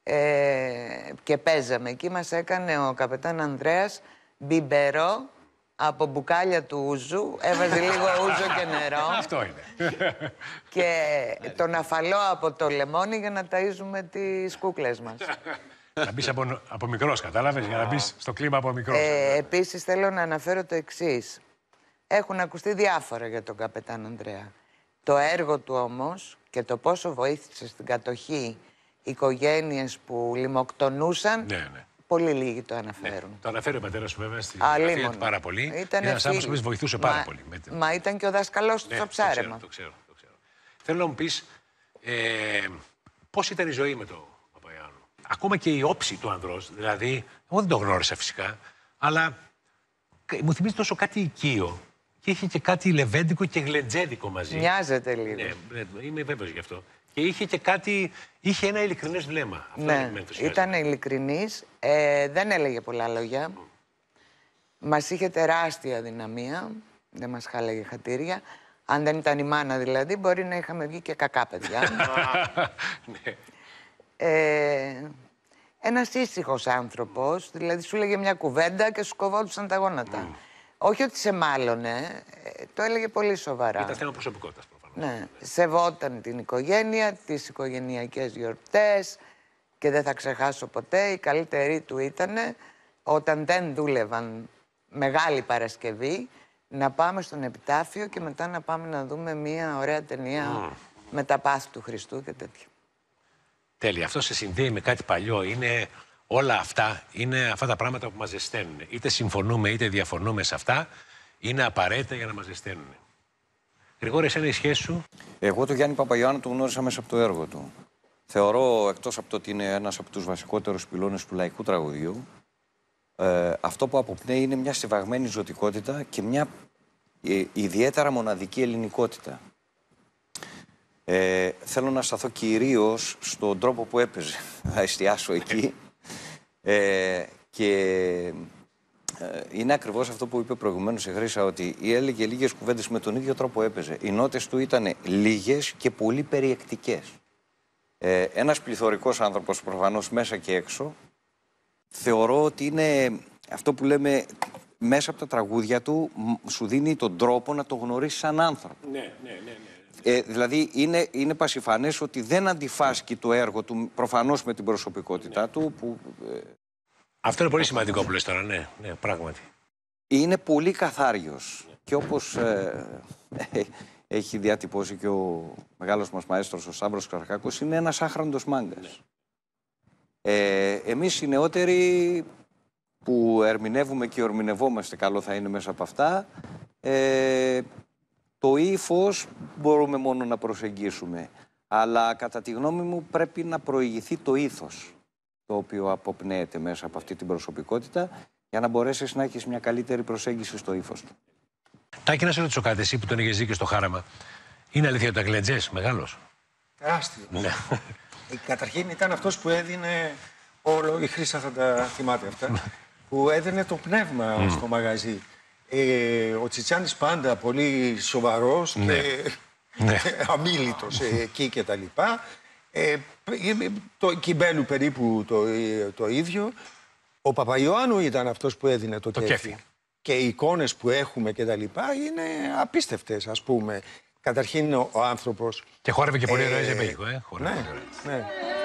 ε, και παίζαμε. Εκεί μας έκανε ο καπετάν Ανδρέας μπιμπερό από μπουκάλια του ούζου, έβαζε λίγο ούζο και νερό. Αυτό είναι. Και τον αφαλό από το λεμόνι για να ταΐζουμε τις κούκλες μας. Να μπεις από, από μικρός, κατάλαβες, για να μπεις στο κλίμα από μικρός. Ε, επίσης θέλω να αναφέρω το εξής. Έχουν ακουστεί διάφορα για τον καπετάν Ανδρέα. Το έργο του όμως και το πόσο βοήθησε στην κατοχή οικογένειες που λιμοκτονούσαν, ναι, ναι. πολύ λίγοι το αναφέρουν. Ναι, το αναφέρει ο πατέρας σου βέβαια στην βιογραφία του πάρα πολύ. Ήταν ένας άνθρωπος που βοηθούσε πάρα μα, πολύ. Μα ήταν και ο δάσκαλός του, ναι, στο ψάρεμα. Το ξέρω, το ξέρω, το ξέρω. Θέλω να μου πεις ε, πώς ήταν η ζωή με τον Παπαϊάννου. Ακόμα και η όψη του ανδρός, δηλαδή, εγώ δεν το γνώρισα φυσικά, αλλά μου θυμίζει τόσο κάτι οικείο και είχε και κάτι λεβέντικο και γλεντζέδικο μαζί. Μοιάζεται λίγο. Ναι, είμαι βέβαιος γι' αυτό. Και είχε και κάτι, είχε ένα ειλικρινές βλέμμα. Αυτό ναι, ήταν ειλικρινής, ε, δεν έλεγε πολλά λόγια. Mm. Μας είχε τεράστια δυναμία, δεν μας χάλαγε χατήρια. Αν δεν ήταν η μάνα δηλαδή, μπορεί να είχαμε βγει και κακά παιδιά. ναι. ε, ένας ήσυχος άνθρωπος, δηλαδή σου έλεγε μια κουβέντα και σου κοβόντουσαν τα γόνατα. Mm. Όχι ότι σε μάλωνε, το έλεγε πολύ σοβαρά. Ήταν θέμα προσωπικότητας προφανώς. Ναι, σεβόταν την οικογένεια, τις οικογενειακές γιορτές και δεν θα ξεχάσω ποτέ, η καλύτερη του ήταν όταν δεν δούλευαν Μεγάλη Παρασκευή να πάμε στον Επιτάφιο και μετά να πάμε να δούμε μια ωραία ταινία mm. με τα πάθη του Χριστού και τέτοια. Τέλεια. Αυτό σε συνδέει με κάτι παλιό. Είναι όλα αυτά, είναι αυτά τα πράγματα που μας ζεσταίνουν. Είτε συμφωνούμε είτε διαφωνούμε σε αυτά. είναι απαραίτητα για να μας ζεσταίνουν. Γρηγόρη, εσένα η σχέση σου? Εγώ τον Γιάννη Παπαϊωάννου τον γνώρισα μέσα από το έργο του. Θεωρώ, εκτός από το ότι είναι ένας από τους βασικότερους πυλώνες του λαϊκού τραγουδιού, ε, αυτό που αποπνέει είναι μια στιβαγμένη ζωτικότητα και μια ε, ιδιαίτερα μοναδική ελληνικότητα. Ε, θέλω να σταθώ κυρίως στον τρόπο που έπαιζε. Θα εστιάσω εκεί. Ε, και ε, είναι ακριβώς αυτό που είπε προηγουμένως η Χρύσα, ότι έλεγε λίγες κουβέντες με τον ίδιο τρόπο έπαιζε. Οι νότες του ήταν λίγες και πολύ περιεκτικές. Ε, ένας πληθωρικός άνθρωπος, προφανώς μέσα και έξω, θεωρώ ότι είναι αυτό που λέμε μέσα από τα τραγούδια του, σου δίνει τον τρόπο να το γνωρίσεις σαν άνθρωπο. Ναι, ναι, ναι, ναι. Ε, δηλαδή είναι, είναι πασιφανές ότι δεν αντιφάσκει το έργο του προφανώς με την προσωπικότητά ναι. του. Που, ε, αυτό είναι πολύ σημαντικό που λες τώρα, ναι, ναι, πράγματι. Είναι πολύ καθάριος ναι. και όπως ε, ε, έχει διατυπώσει και ο μεγάλος μας μαέστρος ο Σταύρος Καρακάκος, είναι ένας άχραντος μάγκας. Ναι. Ε, εμείς οι νεότεροι που ερμηνεύουμε και ορμηνευόμαστε, καλό θα είναι μέσα από αυτά, ε, το ύφος μπορούμε μόνο να προσεγγίσουμε. Αλλά κατά τη γνώμη μου πρέπει να προηγηθεί το ήθος το οποίο αποπνέεται μέσα από αυτή την προσωπικότητα για να μπορέσεις να έχεις μια καλύτερη προσέγγιση στο ύφος του. Τάκη, να σε ρωτήσω κάτι, εσύ που τον είχες δει και στο Χάραμα. Είναι αλήθεια ότι ο Αγγλετζές μεγάλος? Τεράστιο. Ναι. Καταρχήν ήταν αυτός που έδινε όλο, η Χρύσα θα τα θυμάται αυτά, που έδινε το πνεύμα mm. στο μαγαζί. Ε, ο Τσιτσάνης πάντα πολύ σοβαρός ναι. και ναι. αμίλητος εκεί και τα λοιπά. Ε, το Κιμπέλου περίπου το, το ίδιο. Ο Παπαϊωάννου ήταν αυτός που έδινε το, το κέφι. κέφι. Και οι εικόνες που έχουμε και τα λοιπά είναι απίστευτες, ας πούμε. Καταρχήν ο άνθρωπος... Και χόρευε και πολύ ωραίο ζεμπέικο, ε. Χόρευε ναι, ναι.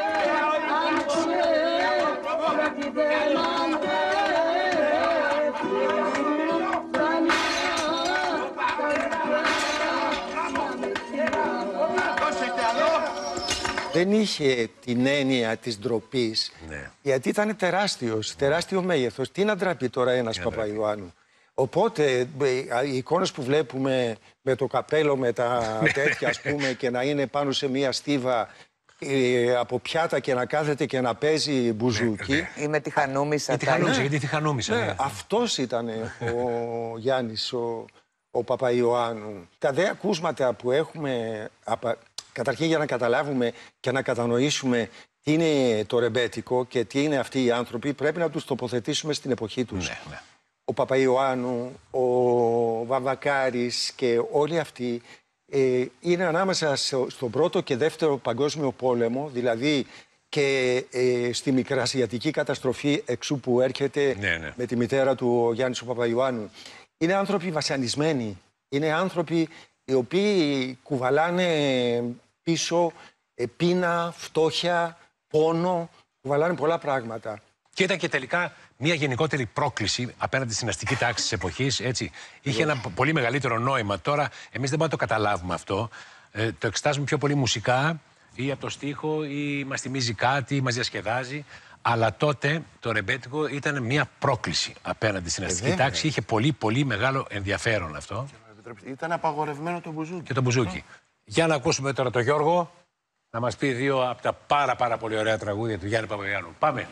Δεν είχε την έννοια της ντροπής, ναι. γιατί ήταν τεράστιος, τεράστιο μέγεθος. Τι να ντραπεί τώρα ένας Παπαϊωάννου. Οπότε οι εικόνες που βλέπουμε με το καπέλο, με τα τέτοια ας πούμε, και να είναι πάνω σε μία στίβα ε, από πιάτα και να κάθεται και να παίζει μπουζούκι. Ή με τη Χανούμισσα. Ή τη Χανούμισσα, γιατί τη Χανούμισσα. Ναι, ναι. Αυτός ήταν ο Γιάννης, ο, ο Παπαϊωάννου. Τα δε ακούσματα που έχουμε... Καταρχήν για να καταλάβουμε και να κατανοήσουμε τι είναι το ρεμπέτικο και τι είναι αυτοί οι άνθρωποι, πρέπει να τους τοποθετήσουμε στην εποχή τους. Ναι, ναι. Ο Παπαϊωάννου, ο Βαβακάρης και όλοι αυτοί ε, είναι ανάμεσα στον πρώτο και δεύτερο παγκόσμιο πόλεμο, δηλαδή και ε, στη μικρασιατική καταστροφή εξού που έρχεται ναι, ναι. με τη μητέρα του ο Γιάννης ο Παπαϊωάννου. Είναι άνθρωποι βασανισμένοι, είναι άνθρωποι οι οποίοι κουβαλάνε πίσω ε, πείνα, φτώχεια, πόνο, κουβαλάνε πολλά πράγματα. Και ήταν και τελικά μια γενικότερη πρόκληση απέναντι στην αστική τάξη της εποχής, έτσι. Είχε ένα πολύ μεγαλύτερο νόημα. Τώρα, εμείς δεν μπορούμε να το καταλάβουμε αυτό. Ε, το εξετάζουμε πιο πολύ μουσικά ή από το στίχο ή μας θυμίζει κάτι ή μας διασκεδάζει. Αλλά τότε το ρεμπέτικο ήταν μια πρόκληση απέναντι στην αστική ε, τάξη. Είχε πολύ πολύ μεγάλο ενδιαφέρον αυτό. Ήταν απαγορευμένο το μπουζούκι. Και το μπουζούκι. Mm. Για να ακούσουμε τώρα τον Γιώργο να μας πει δύο από τα πάρα πάρα πολύ ωραία τραγούδια του Γιάννη Παπαϊωάννου. Πάμε.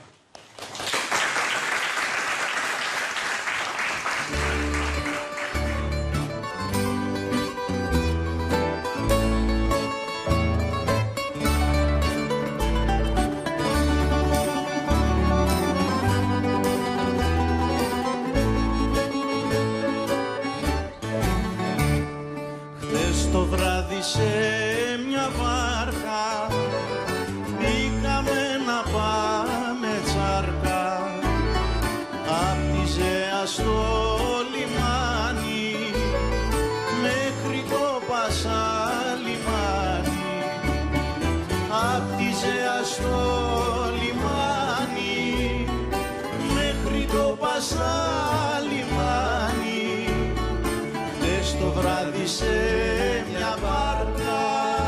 Το βράδυ σε μια βάρκα μπήκαμε να πάμε τσάρκα απ' τη Ζέα στο λιμάνι μέχρι το Πασαλιμάνι, απ' τη Ζέα στο λιμάνι μέχρι το Πασαλιμάνι. Χθες το βράδυ σε μια βάρκα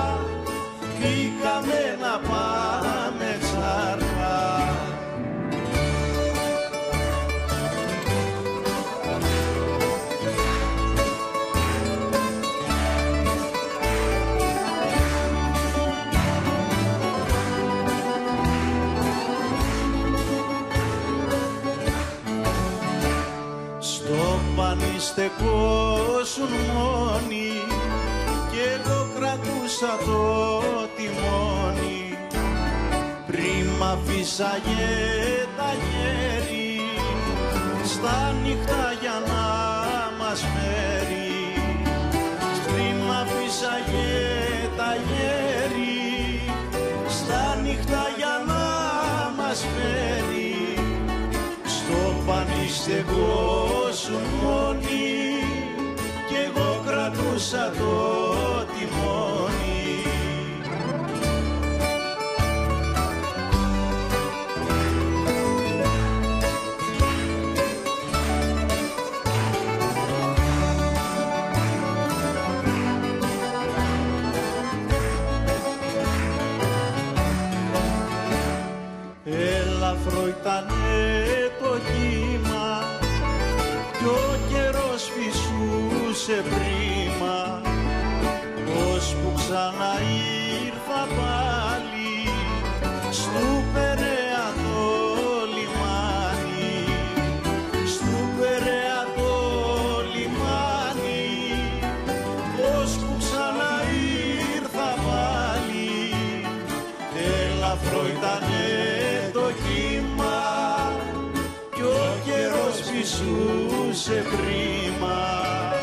μπήκαμε να πάμε τσάρκα. πανί στεκόσουν μόνοι κι εγώ κρατούσα το τιμόνι πριν μ' αφήσαγε τα γέρι στα νύχτα για να μας φέρει. Πριν μ' αφήσαγε τα γέρι στα νύχτα για να μας φέρει. Στο πανί στεκόσουν μόνοι κι εγώ κρατούσα το τιμόνι. Ελαφρό ήτανε το κύμα κι ο καιρός φυσούσε πρίμα ώσπου ξανά ήρθα πάλι στου Περαία το λιμάνι, στου Περαία το λιμάνι ώσπου ξανά ήρθα πάλι. Ελαφρό ήτανε το κύμα κι ο καιρός φυσούσε πρίμα.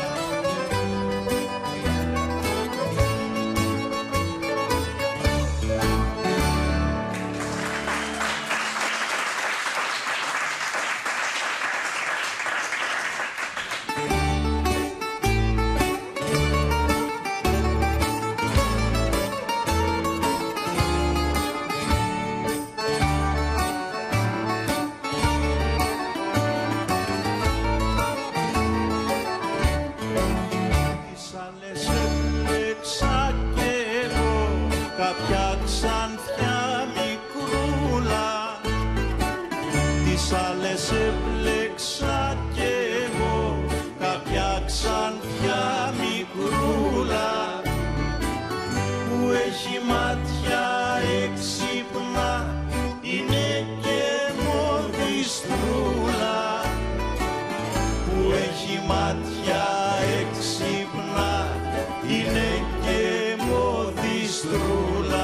Κάποια ξανθιά μικρούλα τις άλλες έπλεξα κι εγώ, κάποια ξανθιά μικρούλα που έχει μάτια έξυπνα είναι και μοδιστρούλα, που έχει μάτια έξυπνα είναι και μοδιστρούλα.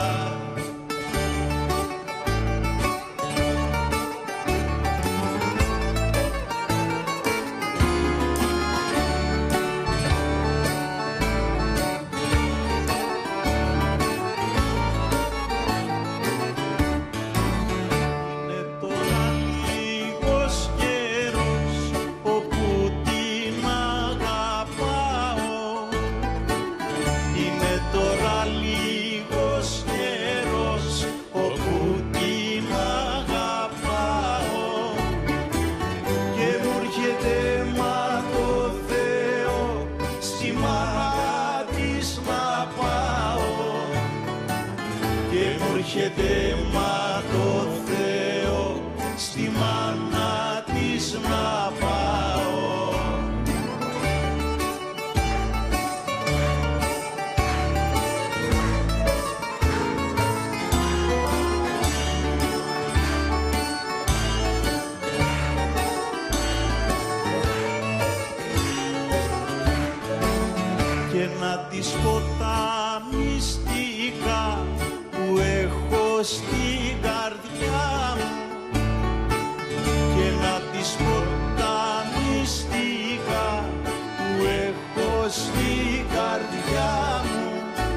Έρχεται μα το Θεό στη μάνα της να πάω. Και να της πω τα μυστικά που έχω στην καρδιά μου και να της πω τα μυστικά που έχω στην καρδιά μου,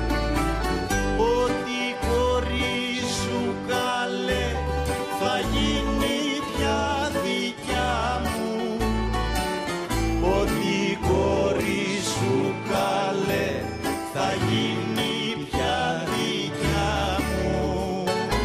ότι η κόρη σου καλέ θα γίνει πια δικιά μου, ότι η κόρη σου καλέ θα γίνει πια δικιά μου.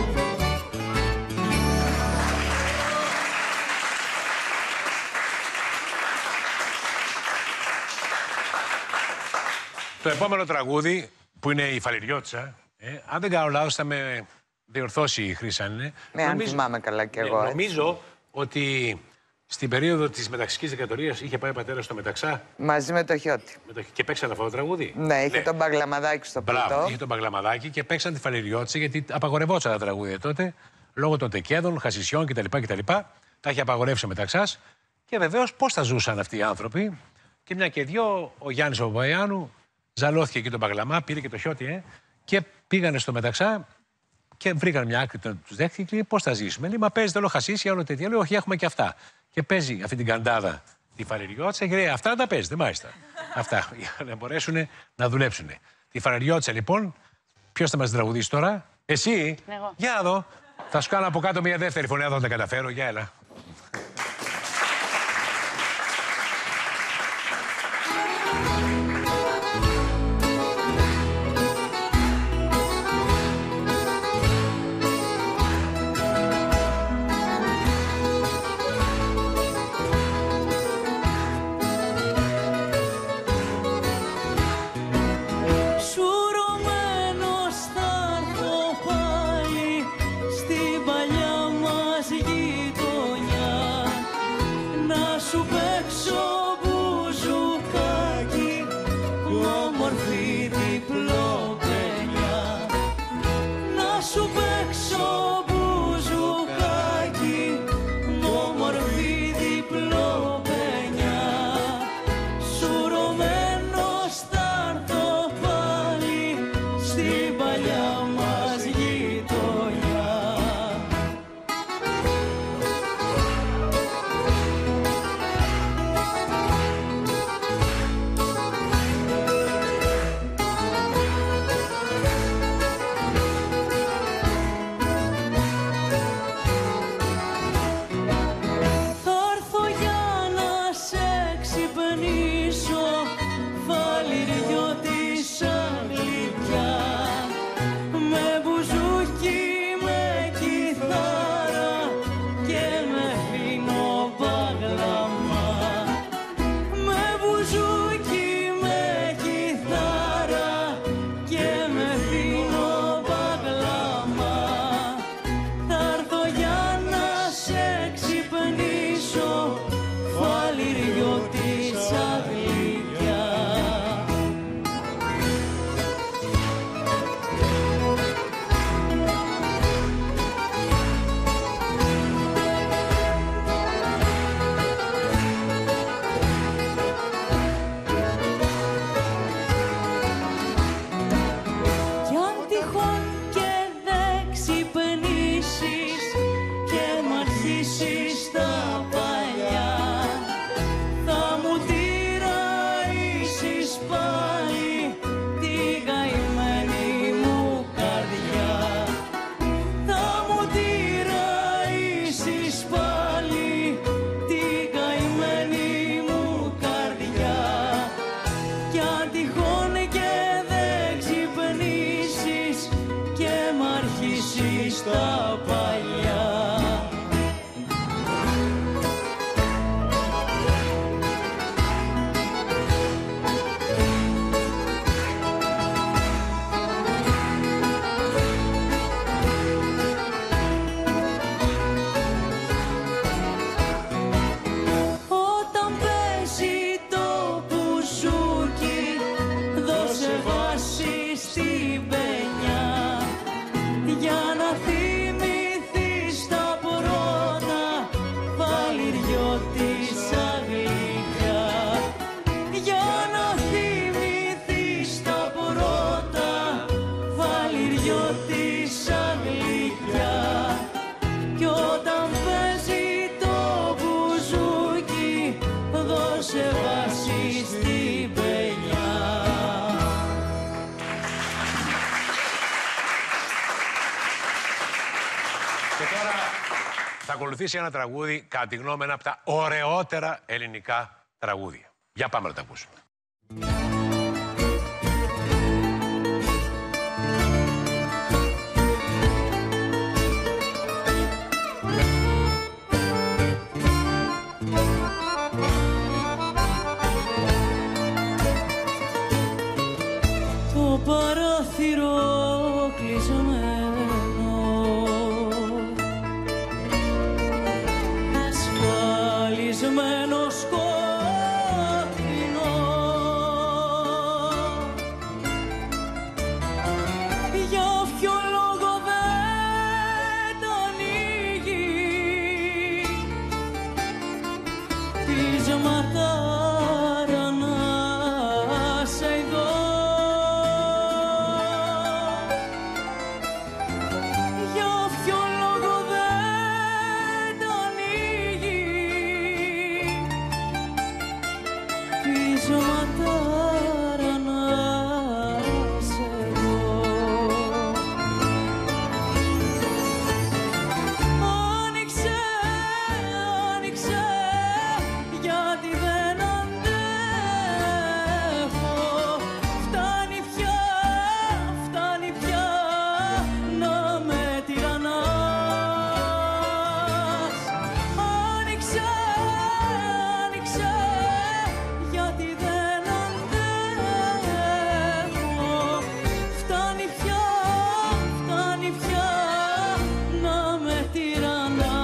Το επόμενο τραγούδι, που είναι η Φαληριώτισσα, ε, αν δεν κάνω λάθος θα με διορθώσει η Χρύσα, αν είναι. Ναι, αν θυμάμαι καλά κι εγώ. Ναι, νομίζω ότι στην περίοδο της μεταξικής δικτατορίας είχε πάει ο πατέρας στο Μεταξά. Μαζί με το Χιώτη. Με το... Και παίξαν αυτό το τραγούδι. Ναι, είχε ναι. τον Παγλαμαδάκη στο πρώτο. Μπράβο, είχε τον Παγλαμαδάκη και παίξαν τη Φαληριώτισσα γιατί απαγορευόταν τα τραγούδια τότε λόγω των τεκέδων, χασισιών κτλ. κτλ. Τα είχε απαγορεύσει ο Μεταξάς Και βεβαίως πώς θα ζούσαν αυτοί οι άνθρωποι. Και μια και δυο, ο Γιάννης ο Παπαϊωάννου ζαλώθηκε εκεί τον Παγλαμά, πήρε και το χιότι, ε, και πήγανε στο μεταξά και βρήκαν μια άκρη, τους δέχτηκε και πώς θα ζήσουμε. Λέει, μα παίζετε όλο χασίσια, όλο τέτοια. Λέει, όχι, έχουμε και αυτά. Και παίζει αυτή την καντάδα τη Φαλαιριώτησα και λέει, αυτά να τα παίζετε, μάλιστα. Αυτά, για να μπορέσουν να δουλέψουν. Τη Φαλαιριώτησα, λοιπόν, ποιος θα μας τραγουδήσει τώρα, εσύ, Εγώ. Για να δω. Θα σου κάνω από κάτω μια δεύτερη φωνή, να δω αν τα καταφέρω. Για έλα. Θα ακολουθήσει ένα τραγούδι, κατά τη γνώμη, ένα από τα ωραιότερα ελληνικά τραγούδια. Για πάμε να τα ακούσουμε. Το παράθυρο κλεισμένο, ασφαλισμένο σκοτεινό, για ποιο λόγο δεν το ανοίγει, ματάρα να σε δω. Άνοιξε, άνοιξε, γιατί δεν αντέχω. Φτάνει πια, φτάνει πια να με τυραννάς. Άνοιξε, άνοιξε, γιατί δεν αντέχω. Φτάνει πια, φτάνει πια να με τυραννάς.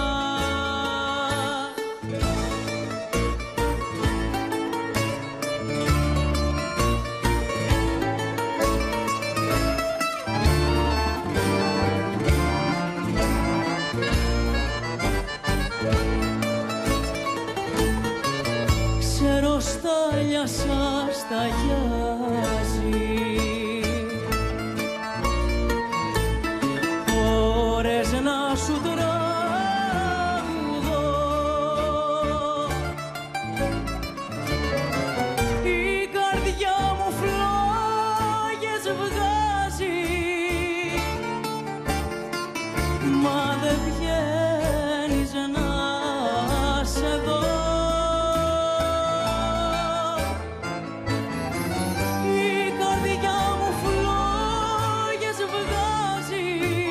Ξέρω στάλια σας ταγιάζει, ώρες να σου τραγουδώ. Η καρδιά μου φλόγες βγάζει, μα δεν βγαίνεις να σε δω. Η καρδιά μου φλόγες βγάζει,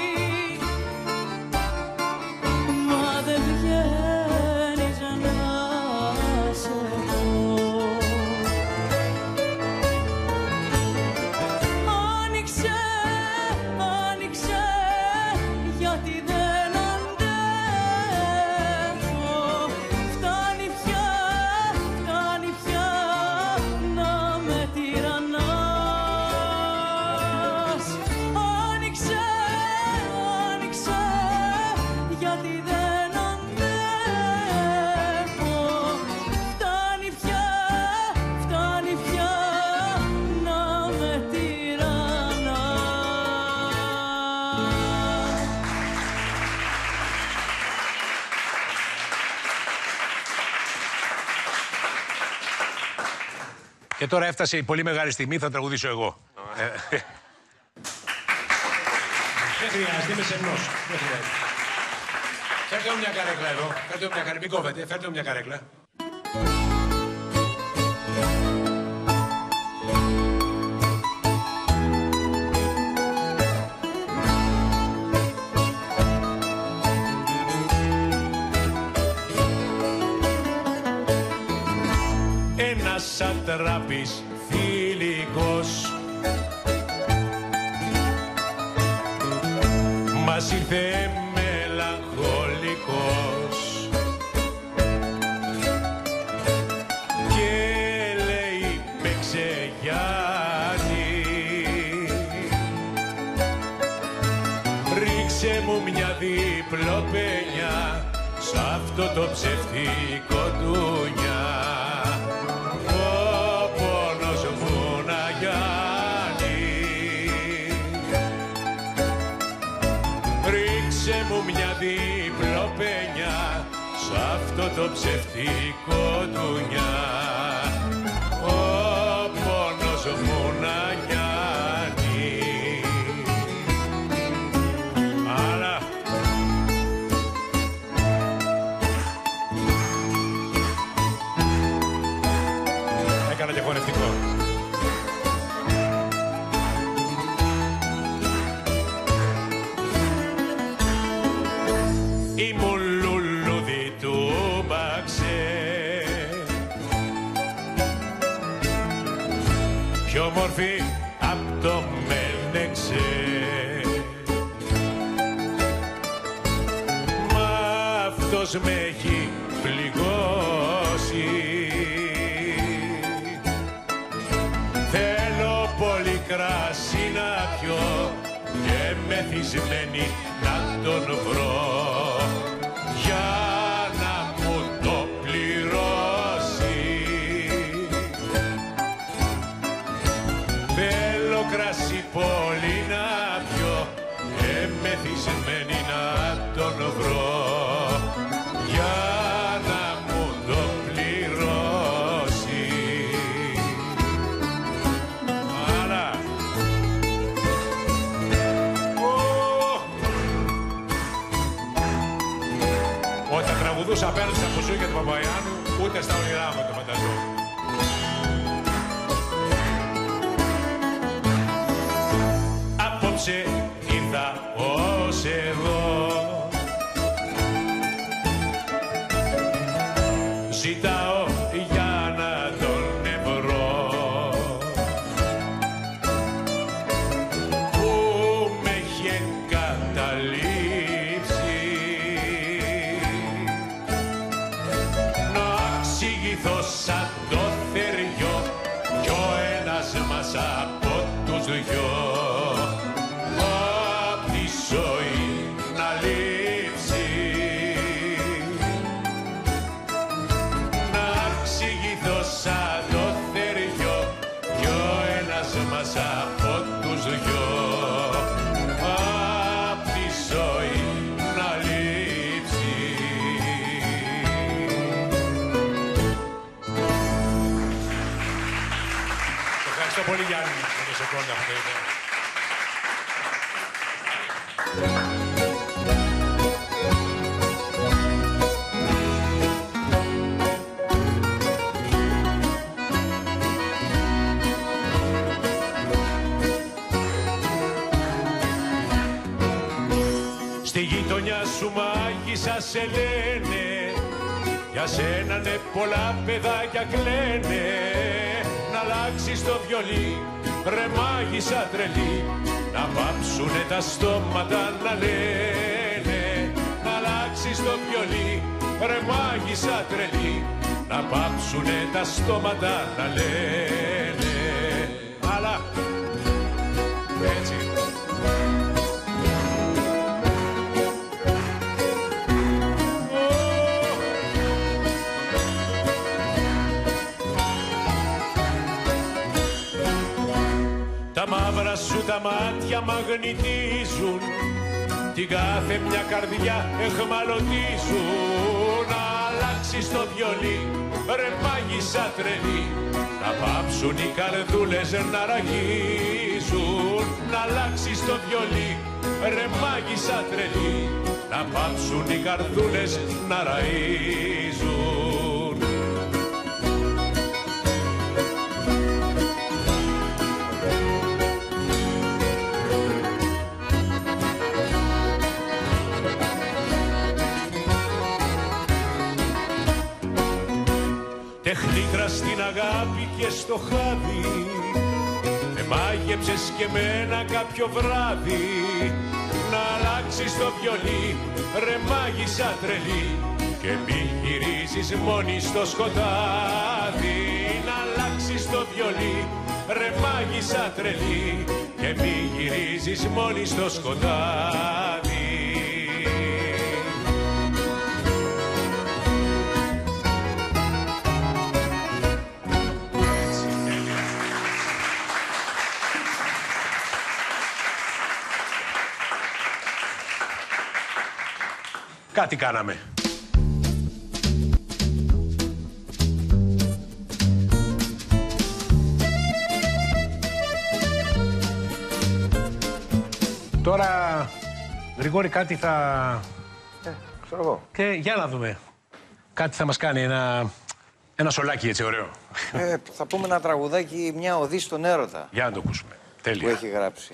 μα δεν βγαίνεις να σε δω. Άνοιξε, άνοιξε, γιατί δεν αντέχω. Φτάνει πια, φτάνει πια να με τυραννάς. Άνοιξε, άνοιξε, γιατί δεν αντέχω. Φτάνει πια, φτάνει πια να με τυραννάς. Και τώρα έφτασε η πολύ μεγάλη στιγμή, θα τραγουδήσω εγώ. Ε, Δεν χρειάζεται, είμαι σεμνός. Δεν χρειάζεται. Φέρτε μου μια καρέκλα εδώ. Φέρτε μου μια καρέκλα. Μην κόβετε. Φέρτε μου μια καρέκλα. Ένας ατράπης θηλυκός μας ήρθε μελαγχολικός και λέει παίξε Γιάννη, ρίξε μου μια διπλοπένια σ' αυτό το ψευτικό ντουνιά. Ο πόνος μου να γιάνει, ρίξε μου μια διπλοπένια σ' αυτό το ψευτικό ντουνιά. Ο πόνος μου να γιάνει. Αλλά έκανα και χορευτικό. Ήμουν λουλούδι του μπαξέ, πιο μορφή απ' το Μέλνεξε. Μα αυτός με έχει πληγώσει. Θέλω πολύ κρασί να πιω και μεθυσμένη να τον βρω για να μου το πληρώσει. Θέλω κρασί πολύ να πιω και μεθυσμένη να τον βρω για να μου το πληρώσει. μπουζούκια του Παπαϊάνου, ούτε στα όνειρά μου το φανταζόμουν. Απόψε ήρθα ως εδώ, ζητάω για να τον ευρώ, που με είχε καταλήψει, να εξηγηθώ σαν το θεριό κι ο ένας μας από τους δυο. Από τους δυο, απ' τη ζωή να λείψει. Ευχαριστώ πολύ, Γιάννη, για το σεκόντα αυτό. Στη γειτονιά σου μάγισσα σε λένε, για σένα ναι πολλά παιδάκια κλαίνε. Να αλλάξεις το βιολί, ρε μάγισσα τρελή, να πάψουνε τα στόματα να λένε. Να αλλάξεις το βιολί, ρε μάγισσα τρελή, να πάψουνε τα στόματα να λένε. Αλλά έτσι. Τα μαύρα σου τα μάτια μαγνητίζουν, την κάθε μια καρδιά εχμαλωτίζουν. Να αλλάξεις το βιολί, ρε μάγισσα τρελή, να πάψουν οι καρδούλες να ραγίζουν. Να αλλάξεις το βιολί, ρε μάγισσα τρελή, να πάψουν οι καρδούλες να ραγίζουν. Τεχνίτρα στην αγάπη και στο χάδι, με μάγεψες και μένα κάποιο βράδυ. Να αλλάξεις το βιολί, ρε μάγισσα τρελή, και μη γυρίζεις μόνη στο σκοτάδι. Να αλλάξεις το βιολί, ρε μάγισσα τρελή, και μη γυρίζεις μόνη στο σκοτάδι. Κάτι κάναμε. Τώρα, Γρηγόρη, κάτι θα... Ε, ξέρω εγώ. Και για να δούμε. Κάτι θα μας κάνει ένα, ένα σολάκι έτσι ωραίο. Ε, θα πούμε ένα τραγουδάκι, μια οδή στον έρωτα. Για να το ακούσουμε. Τέλεια. Που έχει γράψει.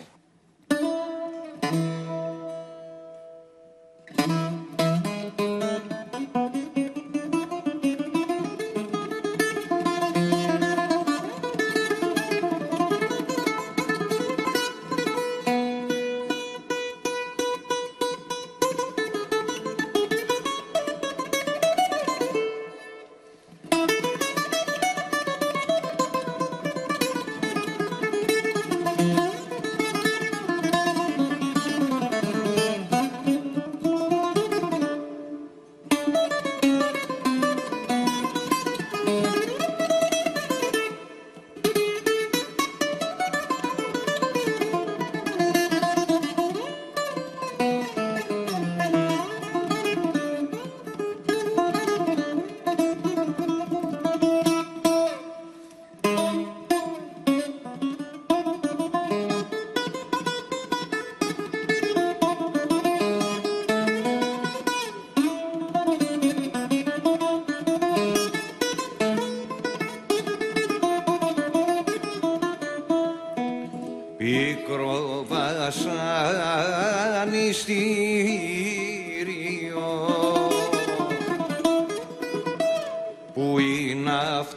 Πού είναι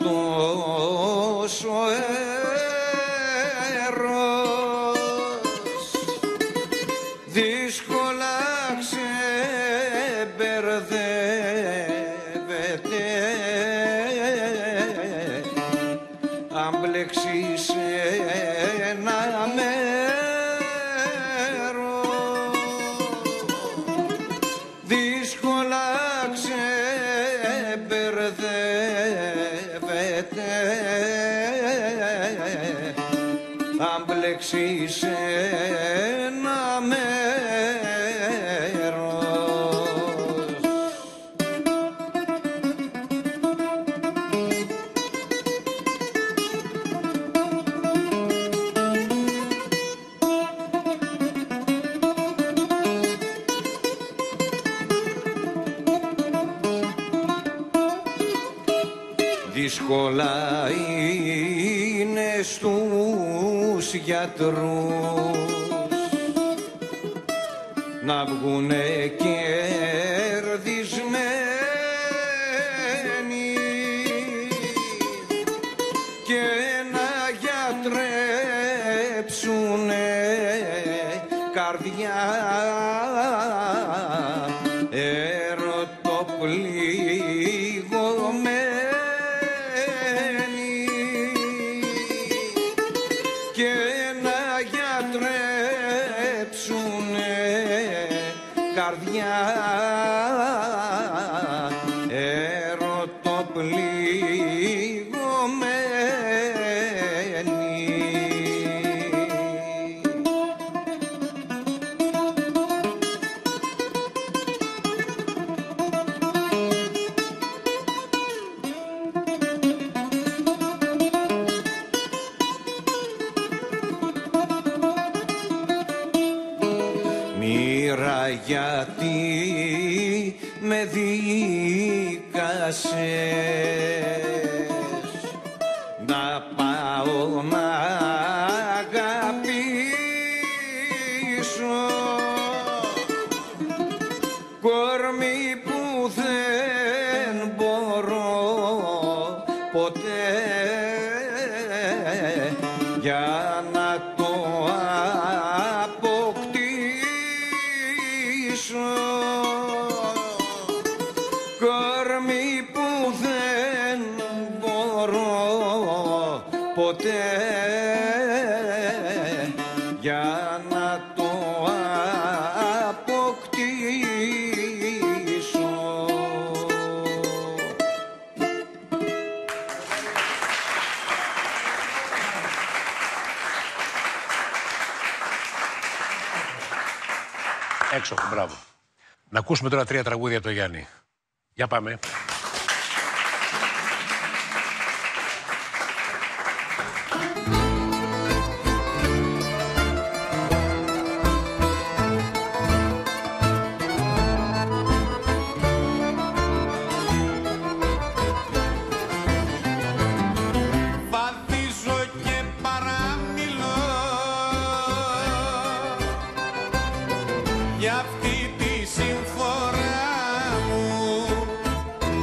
αυτός ο έρος, δύσκολα ξεμπερδεύεται, αν μπλέξει σε ένα μέρος, δύσκολα ξεμπερδεύεται, αν μπλέξει σε ένα μέρος. Δύσκολα είναι στους γιατρούς να βγουνε κερδισμένοι και να γιατρέψουνε καρδιά ερωτοπληγωμένη και να γιατρέψουνε καρδιά μοίρα, γιατί με δίκασες να πάω να αγαπήσω κορμί που δεν μπορώ ποτέ για να το κορμί που δεν μπορώ ποτέ για να το αποκτήσω. Έξω, μπράβο. Να ακούσουμε τώρα τρία τραγούδια από το Γιάννη. Για πάμε. Βαδίζω και παραμιλώ για αυτή τη συμφορά μου.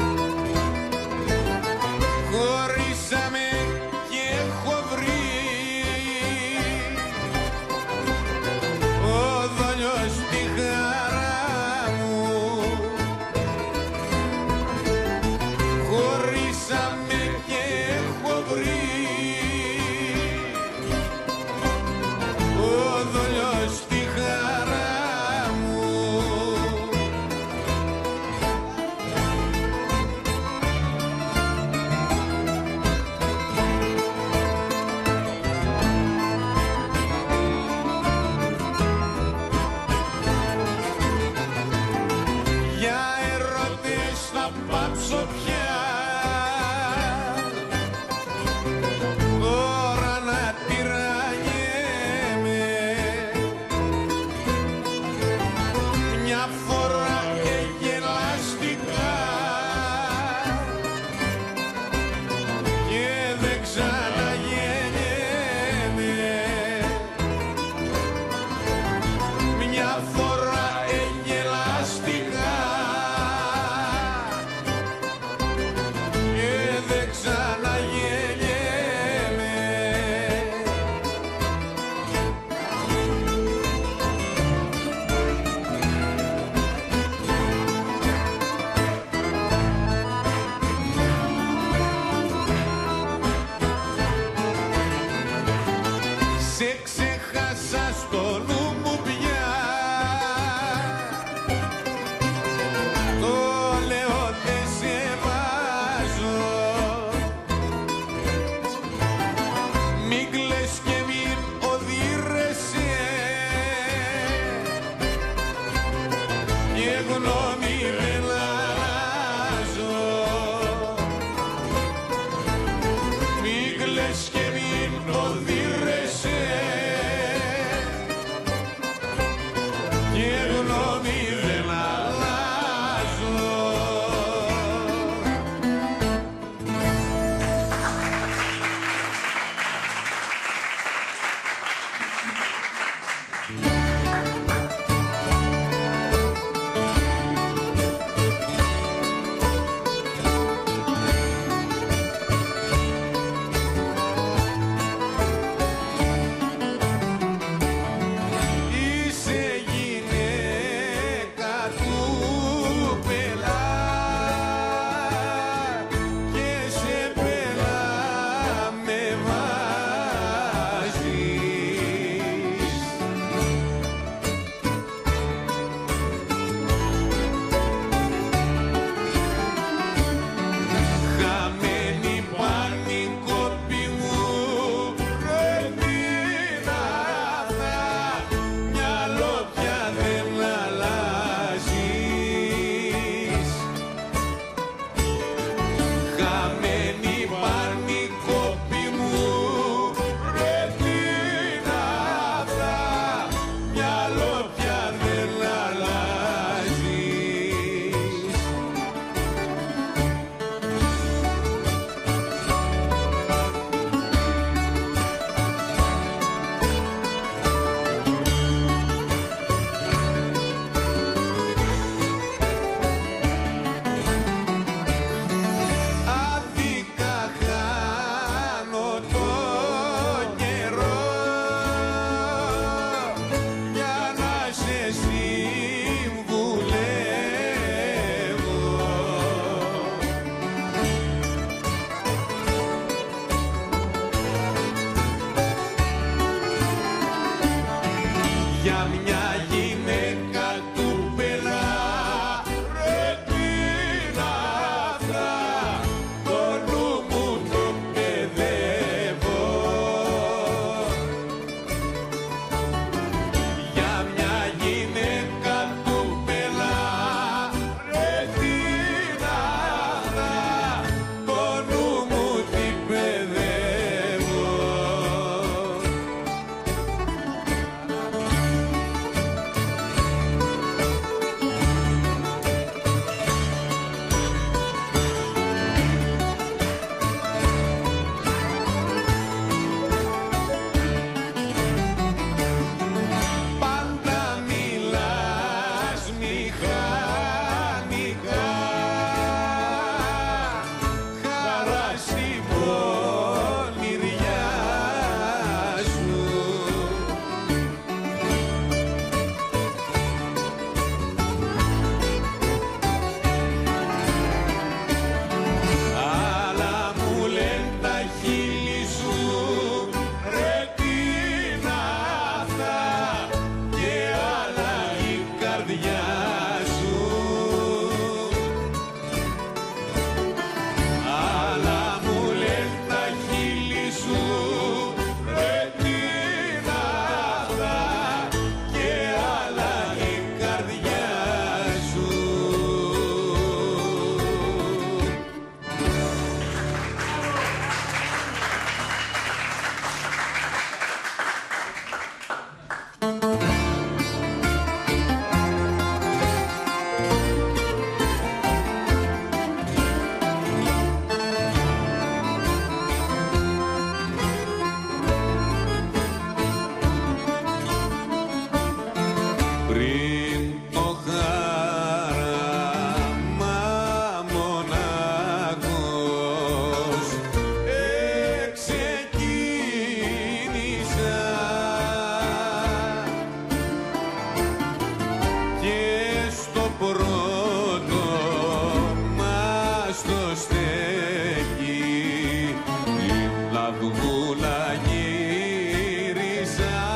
στέκει την αυγούλα γύριζα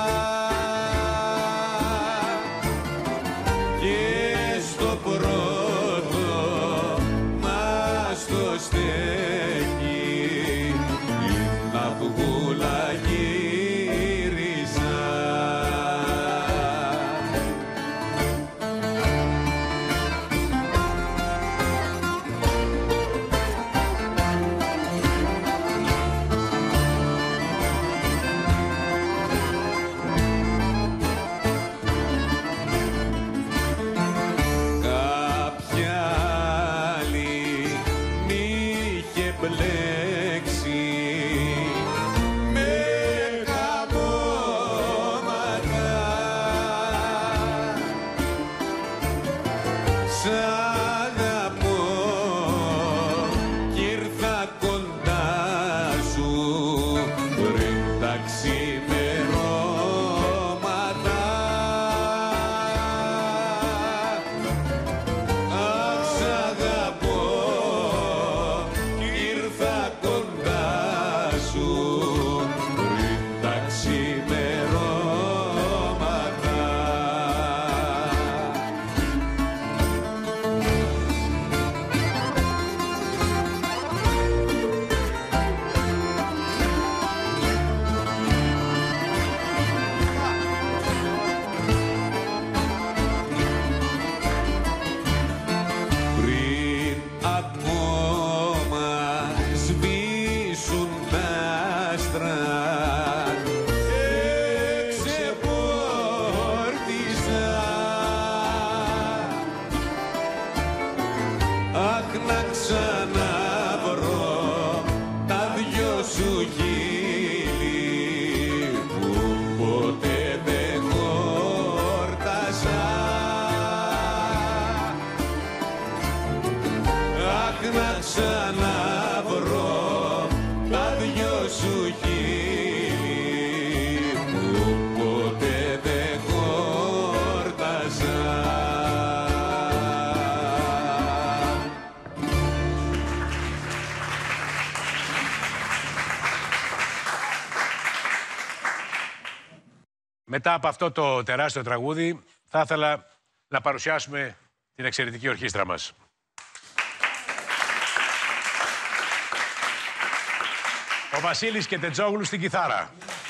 και στο πρώτο μας το στέκει την αυγούλα γύριζα. Κάποια άλλη μ' είχε μπλέξει με καμώματα. Σ' αγαπώ κι ήρθα κοντά σου πριν τα ξημερώματα. Αχ, σ' αγαπώ κι ήρθα κοντά σου πριν τα ξημερώματα. Πριν ακόμα σβήσουν τα άστρα εξεπόρτιζα. Αχ, να ξαναβρω τα δυο σου χείλη που ποτέ δεν χόρταζα. Αχ, να ξαναβρω τα δυο σου χείλη που ποτέ δεν χόρταζα. Μετά από αυτό το τεράστιο τραγούδι, θα ήθελα να παρουσιάσουμε την εξαιρετική ορχήστρα μας. Ο Βασίλης Κετετζόγλου στην κιθάρα.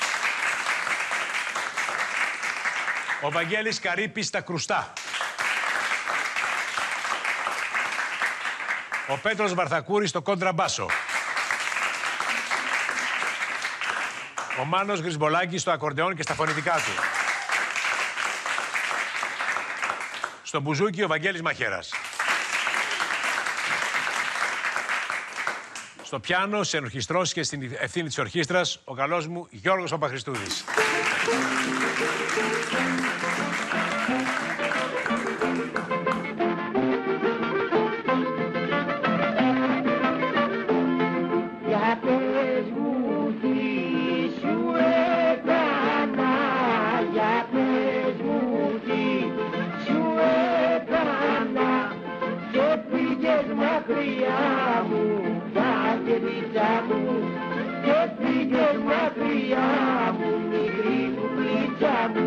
Ο Βαγγέλης Καρύπης στα κρουστά. Ο Πέτρος Βαρθακούρης στο κόντραμπάσο. Ο Μάνος Γρυσμπολάκης στο ακορντεόν και στα φωνητικά του. Στο μπουζούκι ο Βαγγέλης Μαχαίρας. Στο πιάνο, σε ενορχιστρώσεις και στην ευθύνη της ορχήστρας, ο καλός μου Γιώργος Παπαχριστούδης. Για πες μου τι σου έκανα, για πες μου τι σου έκανα και πήγες μακριά μου, τα κερδίτσα μου και πήγες μακριά μου, μικρή μου κλίτσα μου.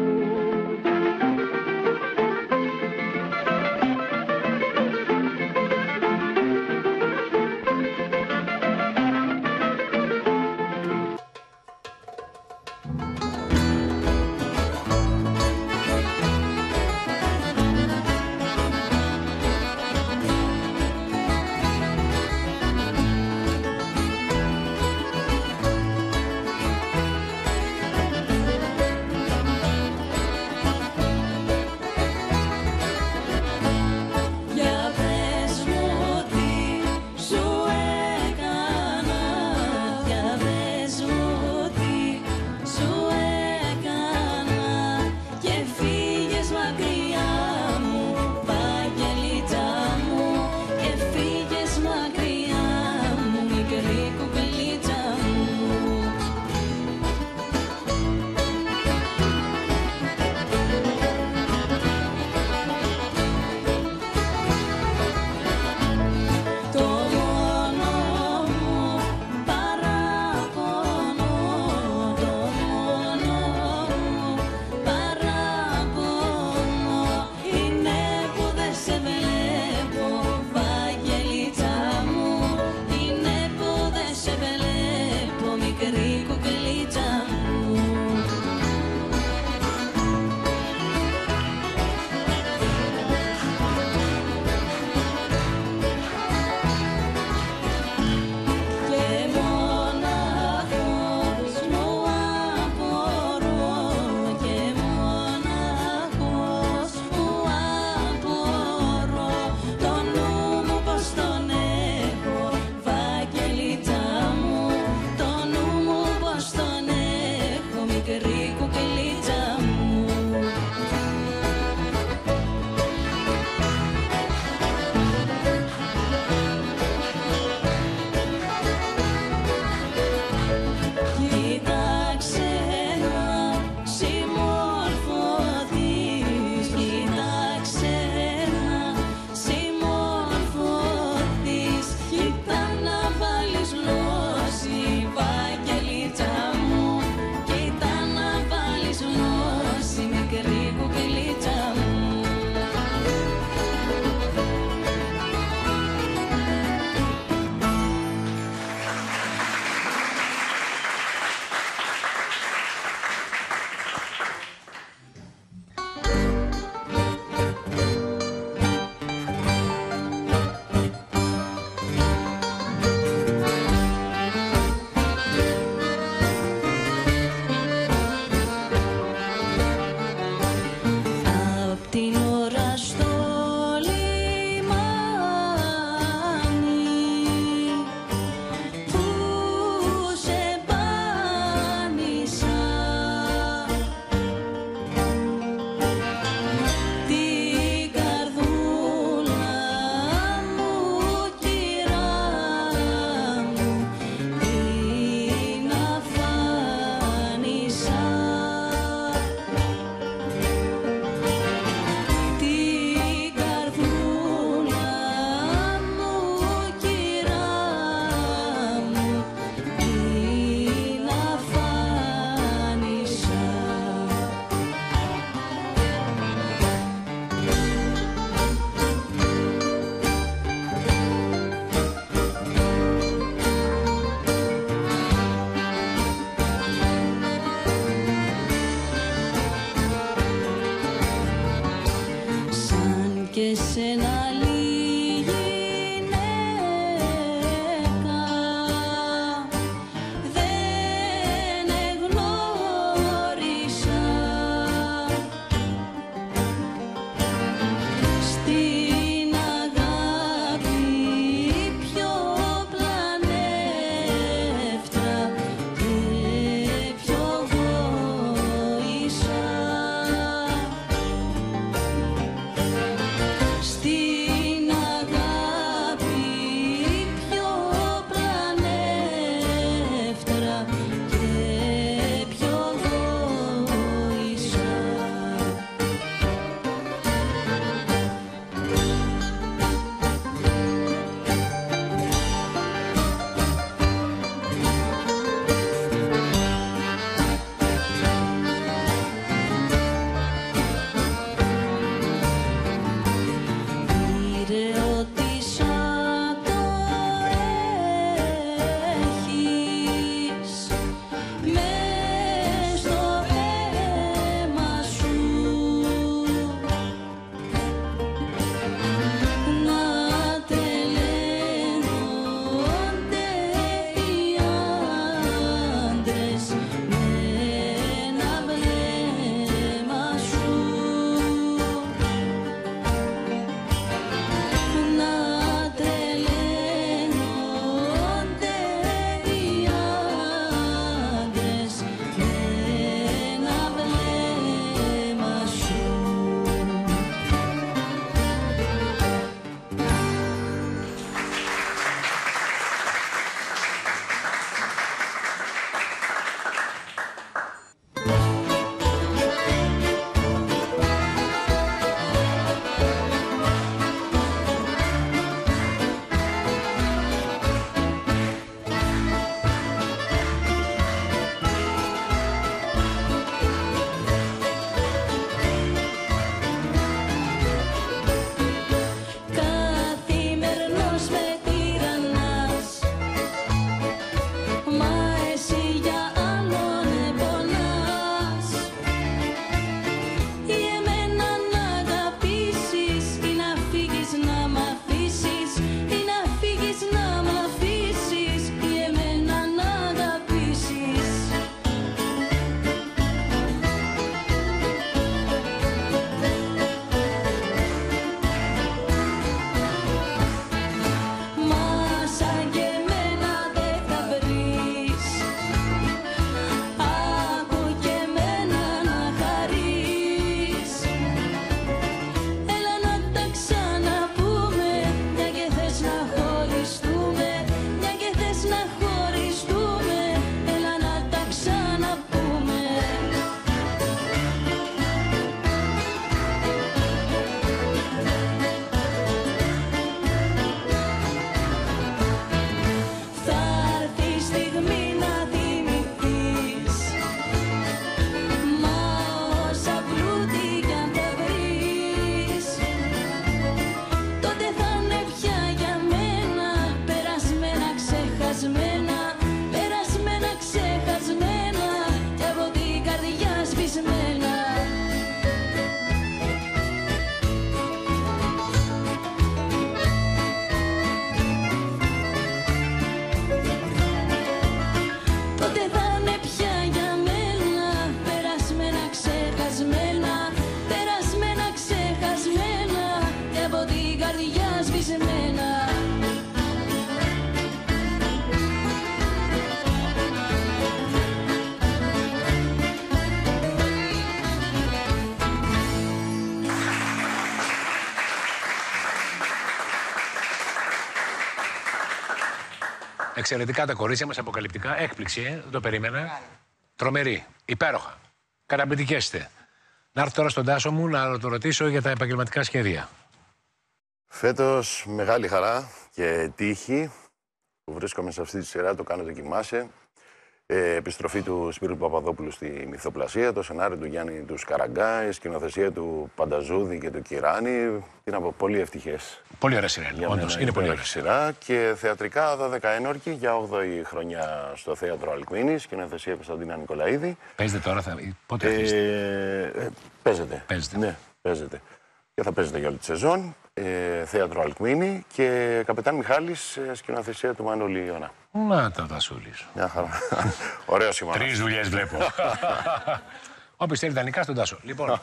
Εξαιρετικά τα κορίτσια μας, αποκαλυπτικά. Έκπληξη, ε, δεν το περίμενα. Τρομερή, υπέροχα. Καταπληκτικές είστε. Να έρθω τώρα στον Τάσο μου να το ρωτήσω για τα επαγγελματικά σχέδια. Φέτος μεγάλη χαρά και τύχη που βρίσκομαι σε αυτή τη σειρά, το κάνω δοκιμάσαι. Ε, επιστροφή του Σπύρου Παπαδόπουλου στη μυθοπλασία, το σενάριο του Γιάννη του Σκαραγκά, η σκηνοθεσία του Πανταζούδη και του Κυράνη. Τι να πω, πολύ ευτυχές. Πολύ ωραία σειρά, όντως, είναι πολύ ωραία σειρά. Και θεατρικά δώδεκα ένορκοι για όγδοη χρονιά στο Θέατρο Αλκμίνης, σκηνοθεσία Κωνσταντίνα Νικολαίδη. Παίζετε τώρα, θα... πότε αρχίσετε? Ε, ε, παίζεται. Παίζετε. Ναι, παίζεται. Και θα παίζεται για όλη τη σεζόν. Ε, Θέατρο Αλκμίνη και Καπετάν Μιχάλης, ε, σκηνοθεσία του Μανώλη Ιώνα. Να τα Τασούλης. Μια χαρά. Ωραίο σημείο. Τρεις δουλειές βλέπω. Όποιος θέλει ιδανικά στον Τάσο. Λοιπόν,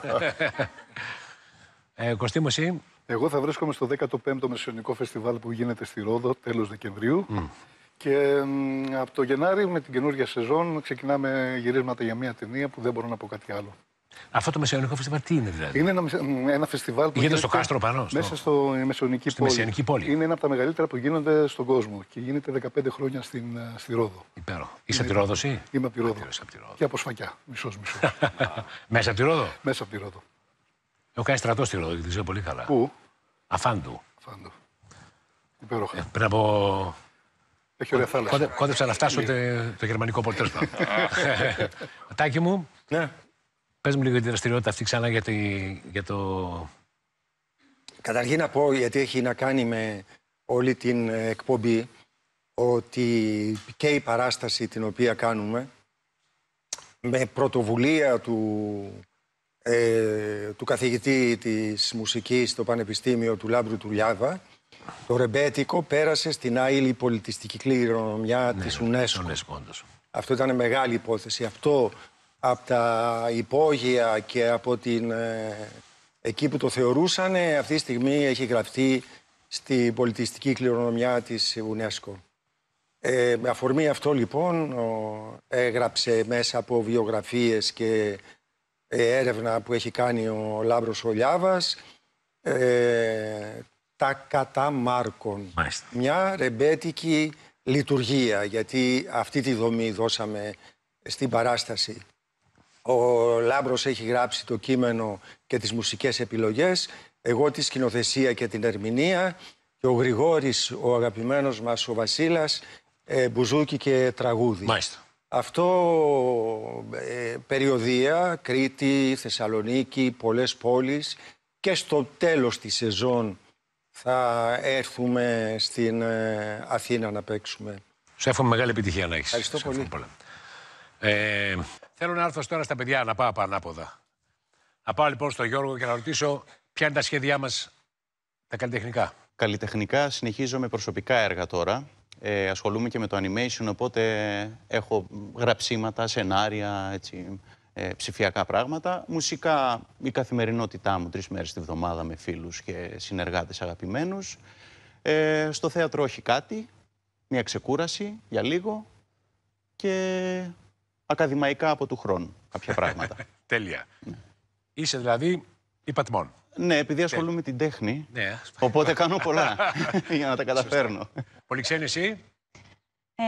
ε, Κωστή μου, εσύ. Εγώ θα βρίσκομαι στο δέκατο πέμπτο Μεσαιωνικό Φεστιβάλ που γίνεται στη Ρόδο τέλος Δεκεμβρίου. Mm. Και μ, από το Γενάρη με την καινούργια σεζόν ξεκινάμε γυρίσματα για μια ταινία που δεν μπορώ να πω κάτι άλλο. Αυτό το Μεσαιωνικό Φεστιβάλ τι είναι δηλαδή? Είναι ένα, ένα φεστιβάλ που γίνεται, γίνεται στο κάστρο πάνω. Μέσα στο... στο Μεσαιωνική στη πόλη. Μεσαιωνική πόλη. Είναι ένα από τα μεγαλύτερα που γίνονται στον κόσμο και γίνεται δεκαπέντε χρόνια στην, στη Ρόδο. Υπέροχο. Είσαι από τη Ρόδο, εσύ? Είμαι από τη Ρόδο. Από τη Ρόδο. Και από Σφακιά. Μισός μισός. Μέσα από τη Ρόδο? Μέσα από τη Ρόδο. Έχω κάνει στρατό στη Ρόδο και τη ξέρω πολύ καλά. Πού? Αφάντου. Αφάντου. Υπέροχα. Ε, πριν από. Έχει ωραία θάλασσα. Κόντε, κόντεψα να φτάσω το, το γερμανικό πόλεμο. Τάκη μου. Ναι. Πες μου λίγο για τη δραστηριότητα αυτή ξανά για, τη, για το... Καταρχήν να πω, γιατί έχει να κάνει με όλη την εκπομπή, ότι και η παράσταση την οποία κάνουμε, με πρωτοβουλία του, ε, του καθηγητή της μουσικής στο Πανεπιστήμιο του Λάμπρου του Λιάβα, το ρεμπέτικο πέρασε στην άειλη πολιτιστική κληρονομιά ναι, της UNESCO. UNESCO. Αυτό ήταν μεγάλη υπόθεση. Αυτό από τα υπόγεια και από την, ε, εκεί που το θεωρούσαν, αυτή τη στιγμή έχει γραφτεί στην πολιτιστική κληρονομιά της UNESCO. Ε, με αφορμή αυτό λοιπόν ο, έγραψε μέσα από βιογραφίες και ε, έρευνα που έχει κάνει ο Λάμπρος ο Λιάβας ε, τα κατά Μάρκων. Μάλιστα. Μια ρεμπέτικη λειτουργία, γιατί αυτή τη δομή δώσαμε στην παράσταση. Ο Λάμπρος έχει γράψει το κείμενο και τις μουσικές επιλογές, εγώ τη σκηνοθεσία και την ερμηνεία και ο Γρηγόρης, ο αγαπημένος μας, ο Βασίλας, ε, μπουζούκι και τραγούδι. Μάλιστα. Αυτό ε, περιοδεία, Κρήτη, Θεσσαλονίκη, πολλές πόλεις και στο τέλος της σεζόν θα έρθουμε στην ε, Αθήνα να παίξουμε. Σου εύχομαι μεγάλη επιτυχία να έχεις. Ευχαριστώ Σου πολύ. Πολλά. Ε, θέλω να έρθω τώρα στα παιδιά να πάω ανάποδα. Να πάω λοιπόν στον Γιώργο και να ρωτήσω ποια είναι τα σχέδιά μας τα καλλιτεχνικά. Καλλιτεχνικά συνεχίζω με προσωπικά έργα τώρα. Ε, ασχολούμαι και με το animation, οπότε έχω γραψίματα, σενάρια, έτσι, ε, ψηφιακά πράγματα. Μουσικά, η καθημερινότητά μου, τρεις μέρες τη βδομάδα με φίλους και συνεργάτες αγαπημένους. Ε, στο θέατρο όχι κάτι, μια ξεκούραση για λίγο και ακαδημαϊκά από του χρόνου κάποια πράγματα. Τέλεια. Ναι. Είσαι δηλαδή υπατμόν. Ναι, επειδή ασχολούμαι με την τέχνη, ναι. Οπότε κάνω πολλά για να τα καταφέρνω. Πολυξένη, εσύ? Ε,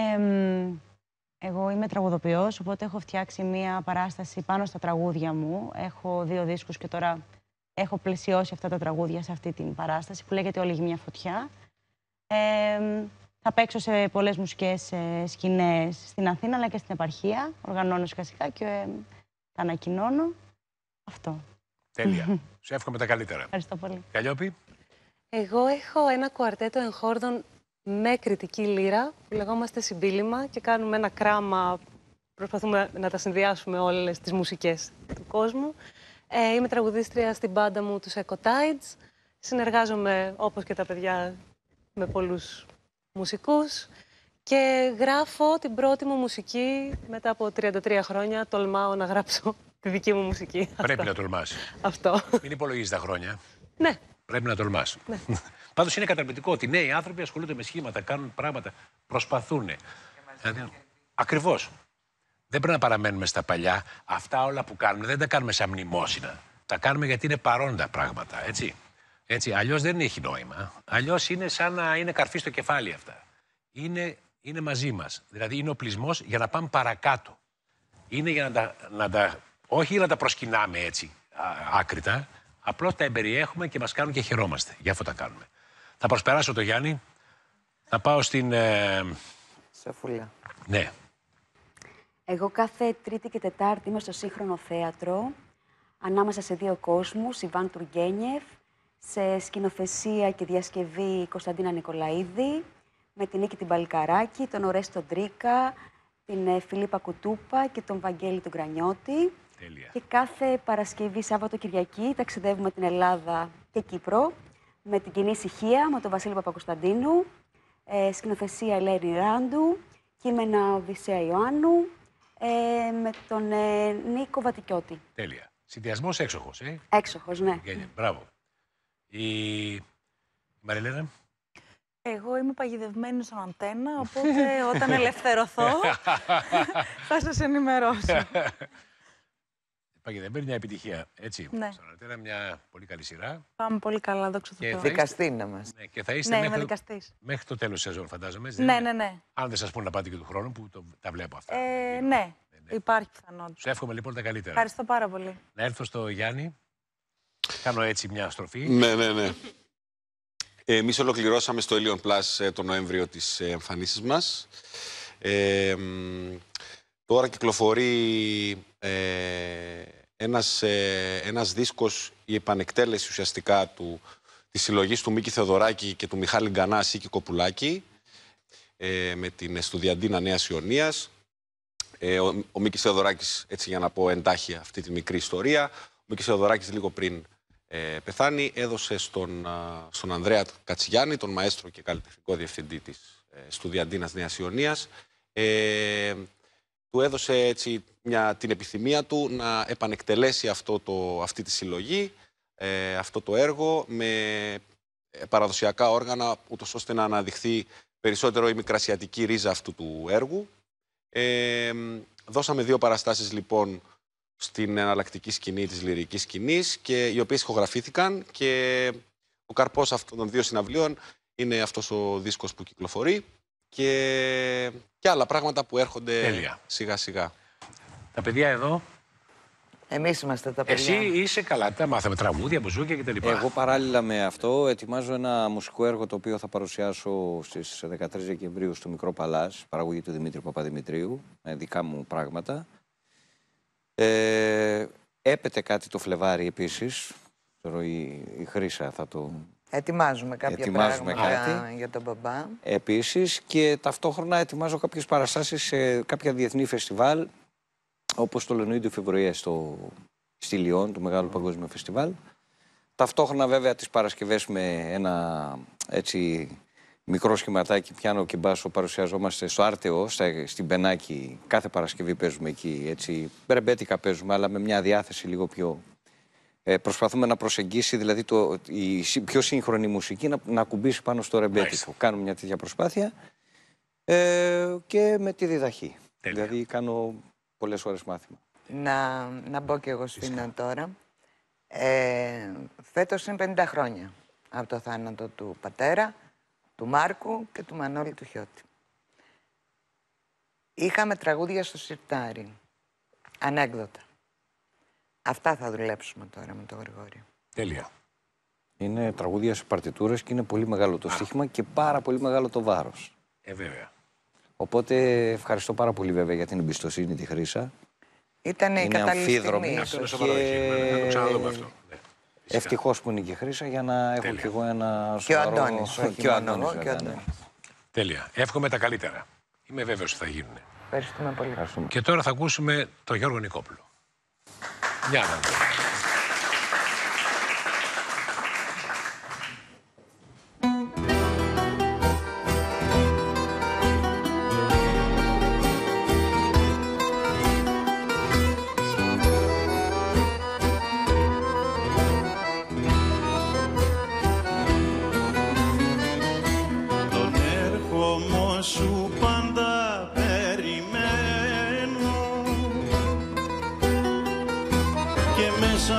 εγώ είμαι τραγουδοποιός, οπότε έχω φτιάξει μία παράσταση πάνω στα τραγούδια μου. Έχω δύο δίσκους και τώρα έχω πλαισιώσει αυτά τα τραγούδια σε αυτή την παράσταση που λέγεται «Όλη μια φωτιά». Ε, θα παίξω σε πολλές μουσικές ε, σκηνές στην Αθήνα αλλά και στην επαρχία. Οργανώνω σκασικά και ε, τα ανακοινώνω. Αυτό. Τέλεια. Σου εύχομαι τα καλύτερα. Ευχαριστώ πολύ. Καλλιόπη. Εγώ έχω ένα κουαρτέτο εγχόρδων με κριτική λύρα που λεγόμαστε Συμπίλημα και κάνουμε ένα κράμα, προσπαθούμε να τα συνδυάσουμε όλες τις μουσικές του κόσμου. Ε, είμαι τραγουδίστρια στην μπάντα μου, τους Ecotides. Συνεργάζομαι, όπως και τα παιδιά, με πολλούς μουσικούς και γράφω την πρώτη μου μουσική μετά από τριάντα τρία χρόνια. Τολμάω να γράψω τη δική μου μουσική. Πρέπει Αυτό. να τολμάς. Αυτό. Μην υπολογίζεις τα χρόνια. Ναι. Πρέπει να τολμάς. Ναι. Πάντως είναι καταπληκτικό ότι νέοι άνθρωποι ασχολούνται με σχήματα, κάνουν πράγματα, προσπαθούν. Δηλαδή, ακριβώς. Δεν πρέπει να παραμένουμε στα παλιά. Αυτά όλα που κάνουμε δεν τα κάνουμε σαν μνημόσυνα. Τα κάνουμε γιατί είναι παρόντα πράγματα, έτσι. έτσι. Αλλιώς δεν έχει νόημα. Αλλιώς είναι σαν να είναι καρφί στο κεφάλι αυτά. Είναι είναι μαζί μας. Δηλαδή είναι ο οπλισμός για να πάμε παρακάτω. Είναι για να τα, να τα όχι για να τα προσκυνάμε έτσι α, άκρητα, απλώς τα εμπεριέχουμε και μας κάνουν και χαιρόμαστε. Γι' αυτό τα κάνουμε. Θα προσπεράσω το Γιάννη, θα πάω στην... Ε... Σοφούλα. Ναι. Εγώ κάθε Τρίτη και Τετάρτη είμαι στο Σύγχρονο Θέατρο, ανάμεσα σε δύο κόσμους, Ιβάν Τουργκένιεφ, σε σκηνοθεσία και διασκευή Κωνσταντίνα Νικολαίδη, με την Νίκη την Παλικαράκη, τον Ορέστο Ντρίκα, την ε, Φιλίππα Κουτούπα και τον Βαγγέλη τον Κρανιώτη. Τέλεια. Και κάθε Παρασκευή, Σάββατο, Κυριακή ταξιδεύουμε την Ελλάδα και Κύπρο με την Κοινή Ησυχία, με τον Βασίλη Παπακοσταντίνου, ε, σκηνοθεσία Ελένη Ράντου, κείμενα Οδυσσέα Ιωάννου, ε, με τον ε, Νίκο Βατικιώτη. Τέλεια. Συνδυασμός έξοχος, ε. Έξοχος, ναι. Γένια. Μπράβο. Η, η Μαριλένα. Εγώ είμαι παγιδευμένη στον Αντένα, οπότε όταν ελευθερωθώ θα σας ενημερώσω. Παγιδευμένη, μια επιτυχία, έτσι. Ναι. Στον Αντένα μια πολύ καλή σειρά. Πάμε πολύ καλά, δόξα τω Θεώ. Δικαστή να μας. Ναι, και θα είστε Ναι, μέχρι, είμαι δικαστής. μέχρι το τέλος της σεζόν, φαντάζομαι. Ναι, ναι, ναι. Αν δεν σας πούνε να πάτε και του χρόνου, που το, τα βλέπω αυτά. Ε, ναι, υπάρχει πιθανότητα. Σου εύχομαι λοιπόν τα καλύτερα. Ευχαριστώ πάρα πολύ. Να έρθω στο Γιάννη. Κάνω έτσι μια στροφή. Ναι, ναι, ναι. Εμείς ολοκληρώσαμε στο Ilion Plus τον Νοέμβριο τις εμφανίσεις μας. Ε, τώρα κυκλοφορεί ε, ένας, ε, ένας δίσκος, η επανεκτέλεση ουσιαστικά του, της συλλογής του Μίκη Θεοδωράκη και του Μιχάλη Γκανά Σίκη Κοπουλάκη, ε, με την Στουδιαντίνα Νέας Ιωνίας. Ε, ο, ο Μίκης Θεοδωράκης, έτσι για να πω εντάχει αυτή τη μικρή ιστορία, ο Μίκης Θεοδωράκης λίγο πριν Ε, πεθάνει, έδωσε στον, α, στον Ανδρέα Κατσιγιάννη, τον μαέστρο και καλλιτεχνικό διευθυντή της ε, Στουδιαντίνας Νέας Ιωνίας, ε, του έδωσε έτσι μια, την επιθυμία του να επανεκτελέσει αυτό το, αυτή τη συλλογή, ε, αυτό το έργο με παραδοσιακά όργανα, ούτως ώστε να αναδειχθεί περισσότερο η μικρασιατική ρίζα αυτού του έργου. Ε, δώσαμε δύο παραστάσεις λοιπόν στην εναλλακτική σκηνή της λυρικής σκηνής, και οι οποίες ηχογραφήθηκαν, και ο καρπός αυτών των δύο συναυλίων είναι αυτός ο δίσκος που κυκλοφορεί και, και άλλα πράγματα που έρχονται Τέλεια. σιγά σιγά. Τα παιδιά εδώ. Εμείς είμαστε τα παιδιά. Εσύ είσαι καλά, τα μάθαμε τραγούδια, μπουζούκια κτλ. Εγώ παράλληλα με αυτό ετοιμάζω ένα μουσικό έργο το οποίο θα παρουσιάσω στις δεκατρείς Δεκεμβρίου στο Μικρό Παλάς, παραγωγή του Δημήτρη Παπαδημητρίου, με δικά μου πράγματα. Ε, έπεται κάτι το Φλεβάρι επίσης, η, η Χρύσα θα το... Ετοιμάζουμε κάποια ετοιμάζουμε πράγματα κάτι. για τον μπαμπά. Επίσης, και ταυτόχρονα ετοιμάζω κάποιες παραστάσεις σε κάποια διεθνή φεστιβάλ, όπως το Λεωνίδιο Φεβρουιέ στο, στη Λιόν, το μεγάλο παγκόσμιο φεστιβάλ. Ταυτόχρονα βέβαια τις Παρασκευές με ένα έτσι μικρό σχηματάκι, πιάνο και μπάσο, παρουσιαζόμαστε στο Άρτεο, στα, στην Πενάκη. Κάθε Παρασκευή παίζουμε εκεί, έτσι, ρεμπέτικα παίζουμε, αλλά με μια διάθεση λίγο πιο... Ε, προσπαθούμε να προσεγγίσει, δηλαδή το, η πιο σύγχρονη μουσική να, να κουμπίσει πάνω στο ρεμπέτικο. Nice. Κάνουμε μια τέτοια προσπάθεια ε, και με τη διδαχή. Τέλεια. Δηλαδή κάνω πολλές ώρες μάθημα. Να, να μπω κι εγώ στην τώρα. Ε, φέτος είναι πενήντα χρόνια από το θάνατο του πατέρα, του Μάρκου και του Μανώλη του Χιώτη. Είχαμε τραγούδια στο σιρτάρι, ανέκδοτα. Αυτά θα δουλέψουμε τώρα με τον Γρηγόρη. Τέλεια. Είναι τραγούδια σε παρτιτούρες και είναι πολύ μεγάλο το στοίχημα και πάρα πολύ μεγάλο το βάρος. Ε, βέβαια. Οπότε ευχαριστώ πάρα πολύ βέβαια για την εμπιστοσύνη τη Χρύσα. Ήταν η κατάλληλη στιγμή. Αυτό είναι σοβαρό εγχείρημα, θα το ξαναδούμε αυτό. Ναι. Ευτυχώς που είναι και η Χρύσα για να έχω Τέλεια. κι εγώ ένα Και ο σοβαρό... Αντώνης, όχι και ο μόνο Αντώνης, εγώ, βέβαια, και ο ναι. Αντώνης. Τέλεια. Εύχομαι τα καλύτερα. Είμαι βέβαιος ότι θα γίνουν. Ευχαριστούμε πολύ. Ευχαριστούμε. Και τώρα θα ακούσουμε τον Γιώργο Νικόπουλο. Μια να δούμε. Τον έρχομο σου πάντα περιμένω και μέσα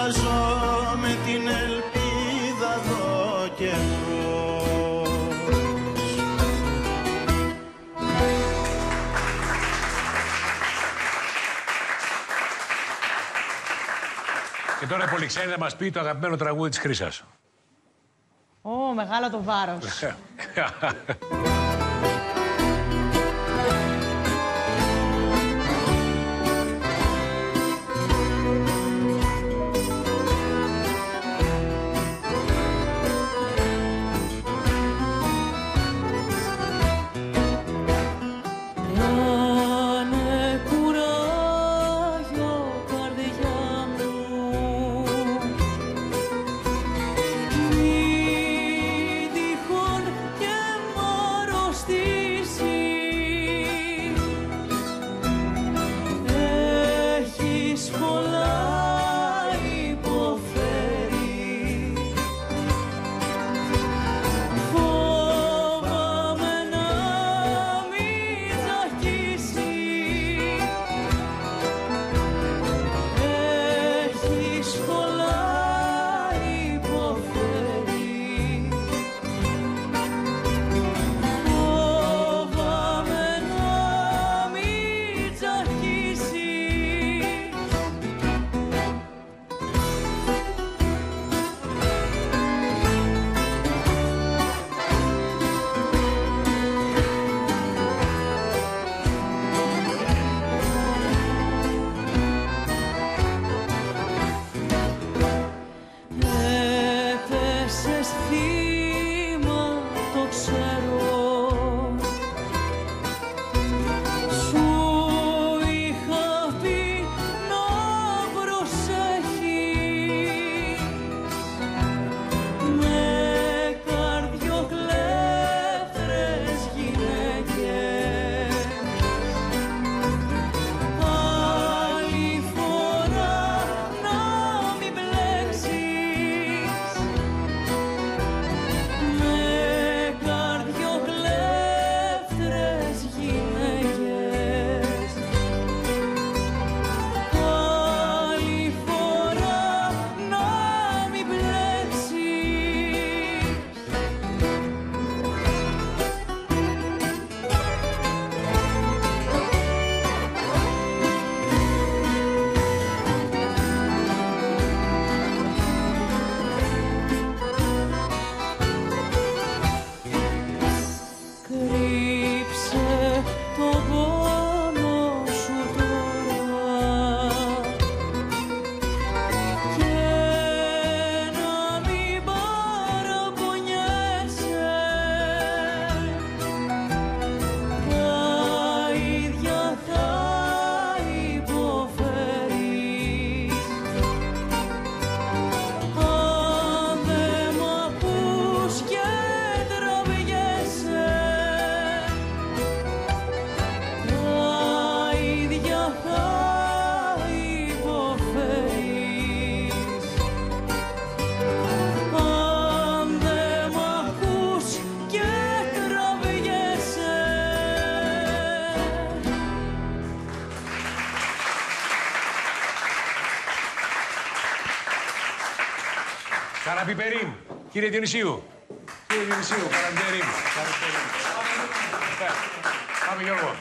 ζω με την ελπίδα εδώ κι εδώ. Και τώρα η Πολυξένη θα μας πει το αγαπημένο τραγούδι της Χρύσας. Ω, μεγάλο το βάρος. Καραπιπερίμ, κύριε Διονυσίου. Κύριε Διονυσίου, Καραπιπερίμ. Πάμε Γιώργο.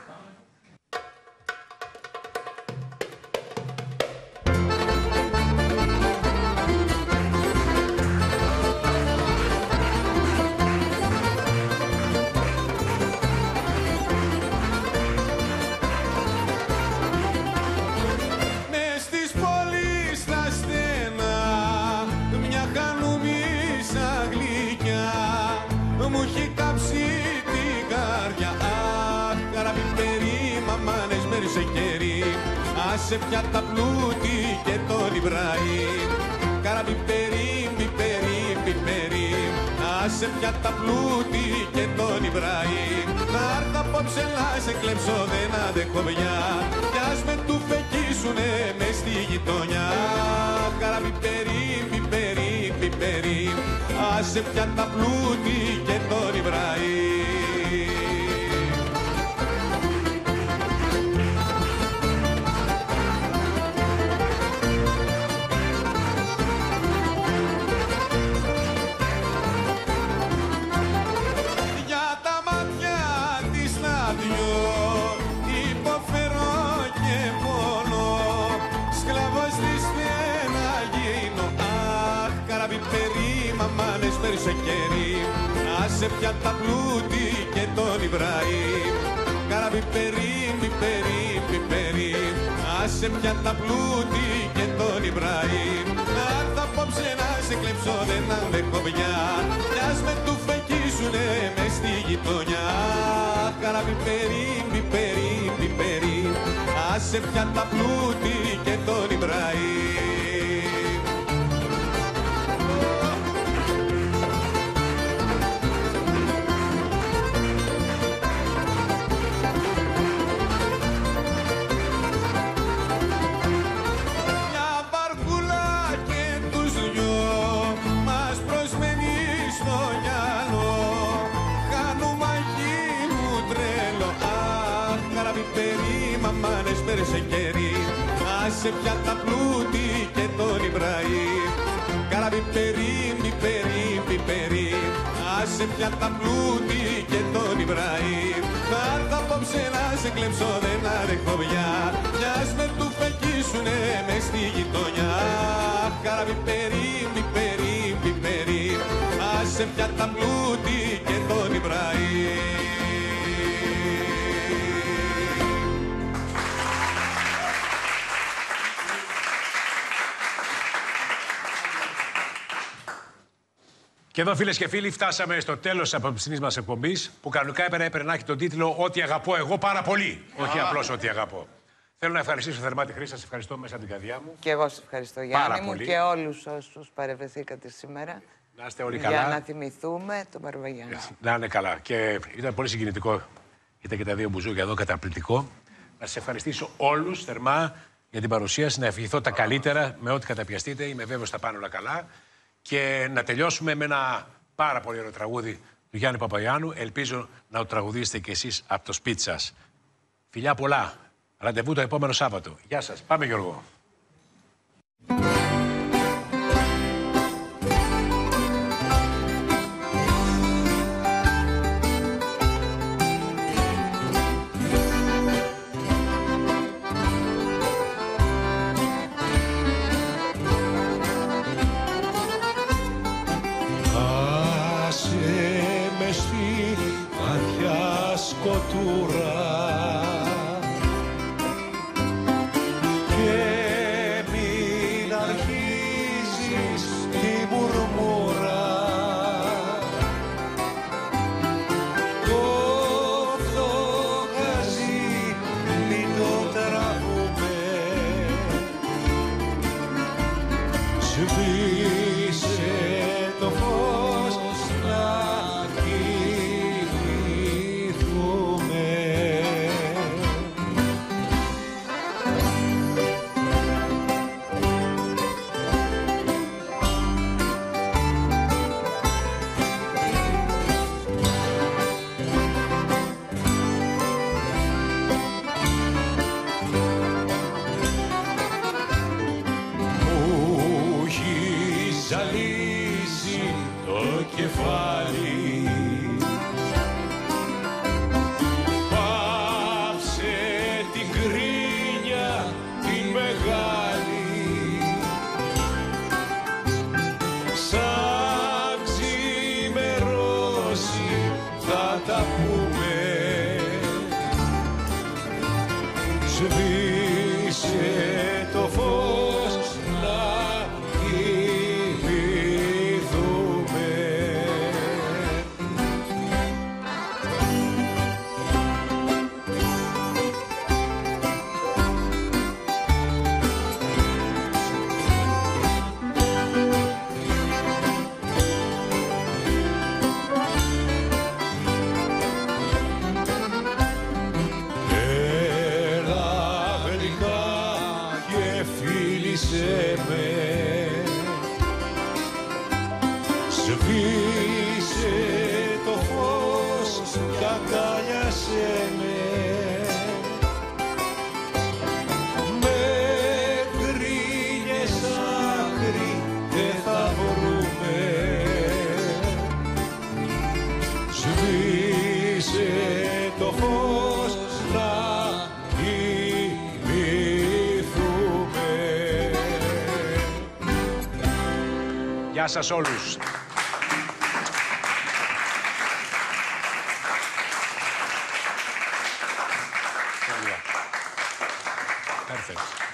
Άσε πια τα πλούτη και το Ιμπραήμ. Καραπιπερίμ, πιπερίμ, πιπερίμ. Άσε πια τα πλούτη και τον Ιμπραήμ. Να έρθ' απόψε να σε κλέψω, δεν αντέχω πια. Κι ας με του φεκίσουνε μες στη γειτονιά. Καραπιπερίμ, πιπερίμ, πιπερίμ. Άσε πια τα πλούτη και τον Ιμπραήμ. περσεκερί. Άσε πια τα πλούτη και τον Ιβραήμ. Καραβί περίμ, περίμ, περίμ. Άσε πια τα πλούτη και τον Ιβραήμ. Αν θα απόψε να σε κλέψω δεν αντέχω πια. Κι ας με του φεκίσουνε μες στη γειτονιά. Καραβί περίμ, περίμ, περίμ. Άσε πια τα πλούτη και τον Ιβραήμ. Άσε πια τα πλούτη και τον Ιβραήμ. Καραβί περίμ, περίμ, περίμ. Άσε πια τα πλούτη και τον Ιβραήμ. Θα έρθω απόψε να σε κλέψω δεν αντέχω πια. Κι ας με του φεκίσουνε μες στη γειτονιά. Καραβί περίμ, περίμ, περίμ. Άσε πια τα πλούτη και τον Ιβραήμ. Και εδώ, φίλες και φίλοι, φτάσαμε στο τέλος της απόψινής μας εκπομπής, που κανονικά έπρεπε να έχει τον τίτλο «Ό,τι αγαπώ εγώ πάρα πολύ». Όχι απλώς «Ό,τι αγαπώ». Θέλω να ευχαριστήσω θερμά τη Χρύση, σας ευχαριστώ μέσα από την καρδιά μου. Και εγώ σας ευχαριστώ, Γιάννη μου, και όλους όσους παρευρεθήκατε σήμερα. Να είστε όλοι καλά. Για να θυμηθούμε τον Μπαρβαγιάννη. Να είναι καλά. Και ήταν πολύ συγκινητικό. Ήταν και τα δύο μπουζούκια εδώ, καταπληκτικό. Να σας ευχαριστήσω όλους θερμά για την παρουσίαση, να ευχηθώ τα καλύτερα με ό,τι καταπιαστείτε. Είμαι βέβαιος θα πάνε όλα καλά. Και να τελειώσουμε με ένα πάρα πολύ ωραίο τραγούδι του Γιάννη Παπαϊωάννου. Ελπίζω να το τραγουδήσετε κι εσείς από το σπίτι σας. Φιλιά πολλά. Ραντεβού το επόμενο Σάββατο. Γεια σας. Πάμε, Γιώργο. Και μην αρχίζεις τη μουρμούρα. Το φτωχαζί μην το τραβούμε. Σβήσε το φως να ζαλίζει το κεφάλι. Πάψε την κρίνια την μεγάλη. Σαν ξημερώσει θα τα πούμε. Σβήσε το φως να σβήσε το φως κι αγκάλιασέ με. Με κρίνιες άκρη δεν θα βρούμε. Σβήσε το φως να Γεια σας όλους. Perfect.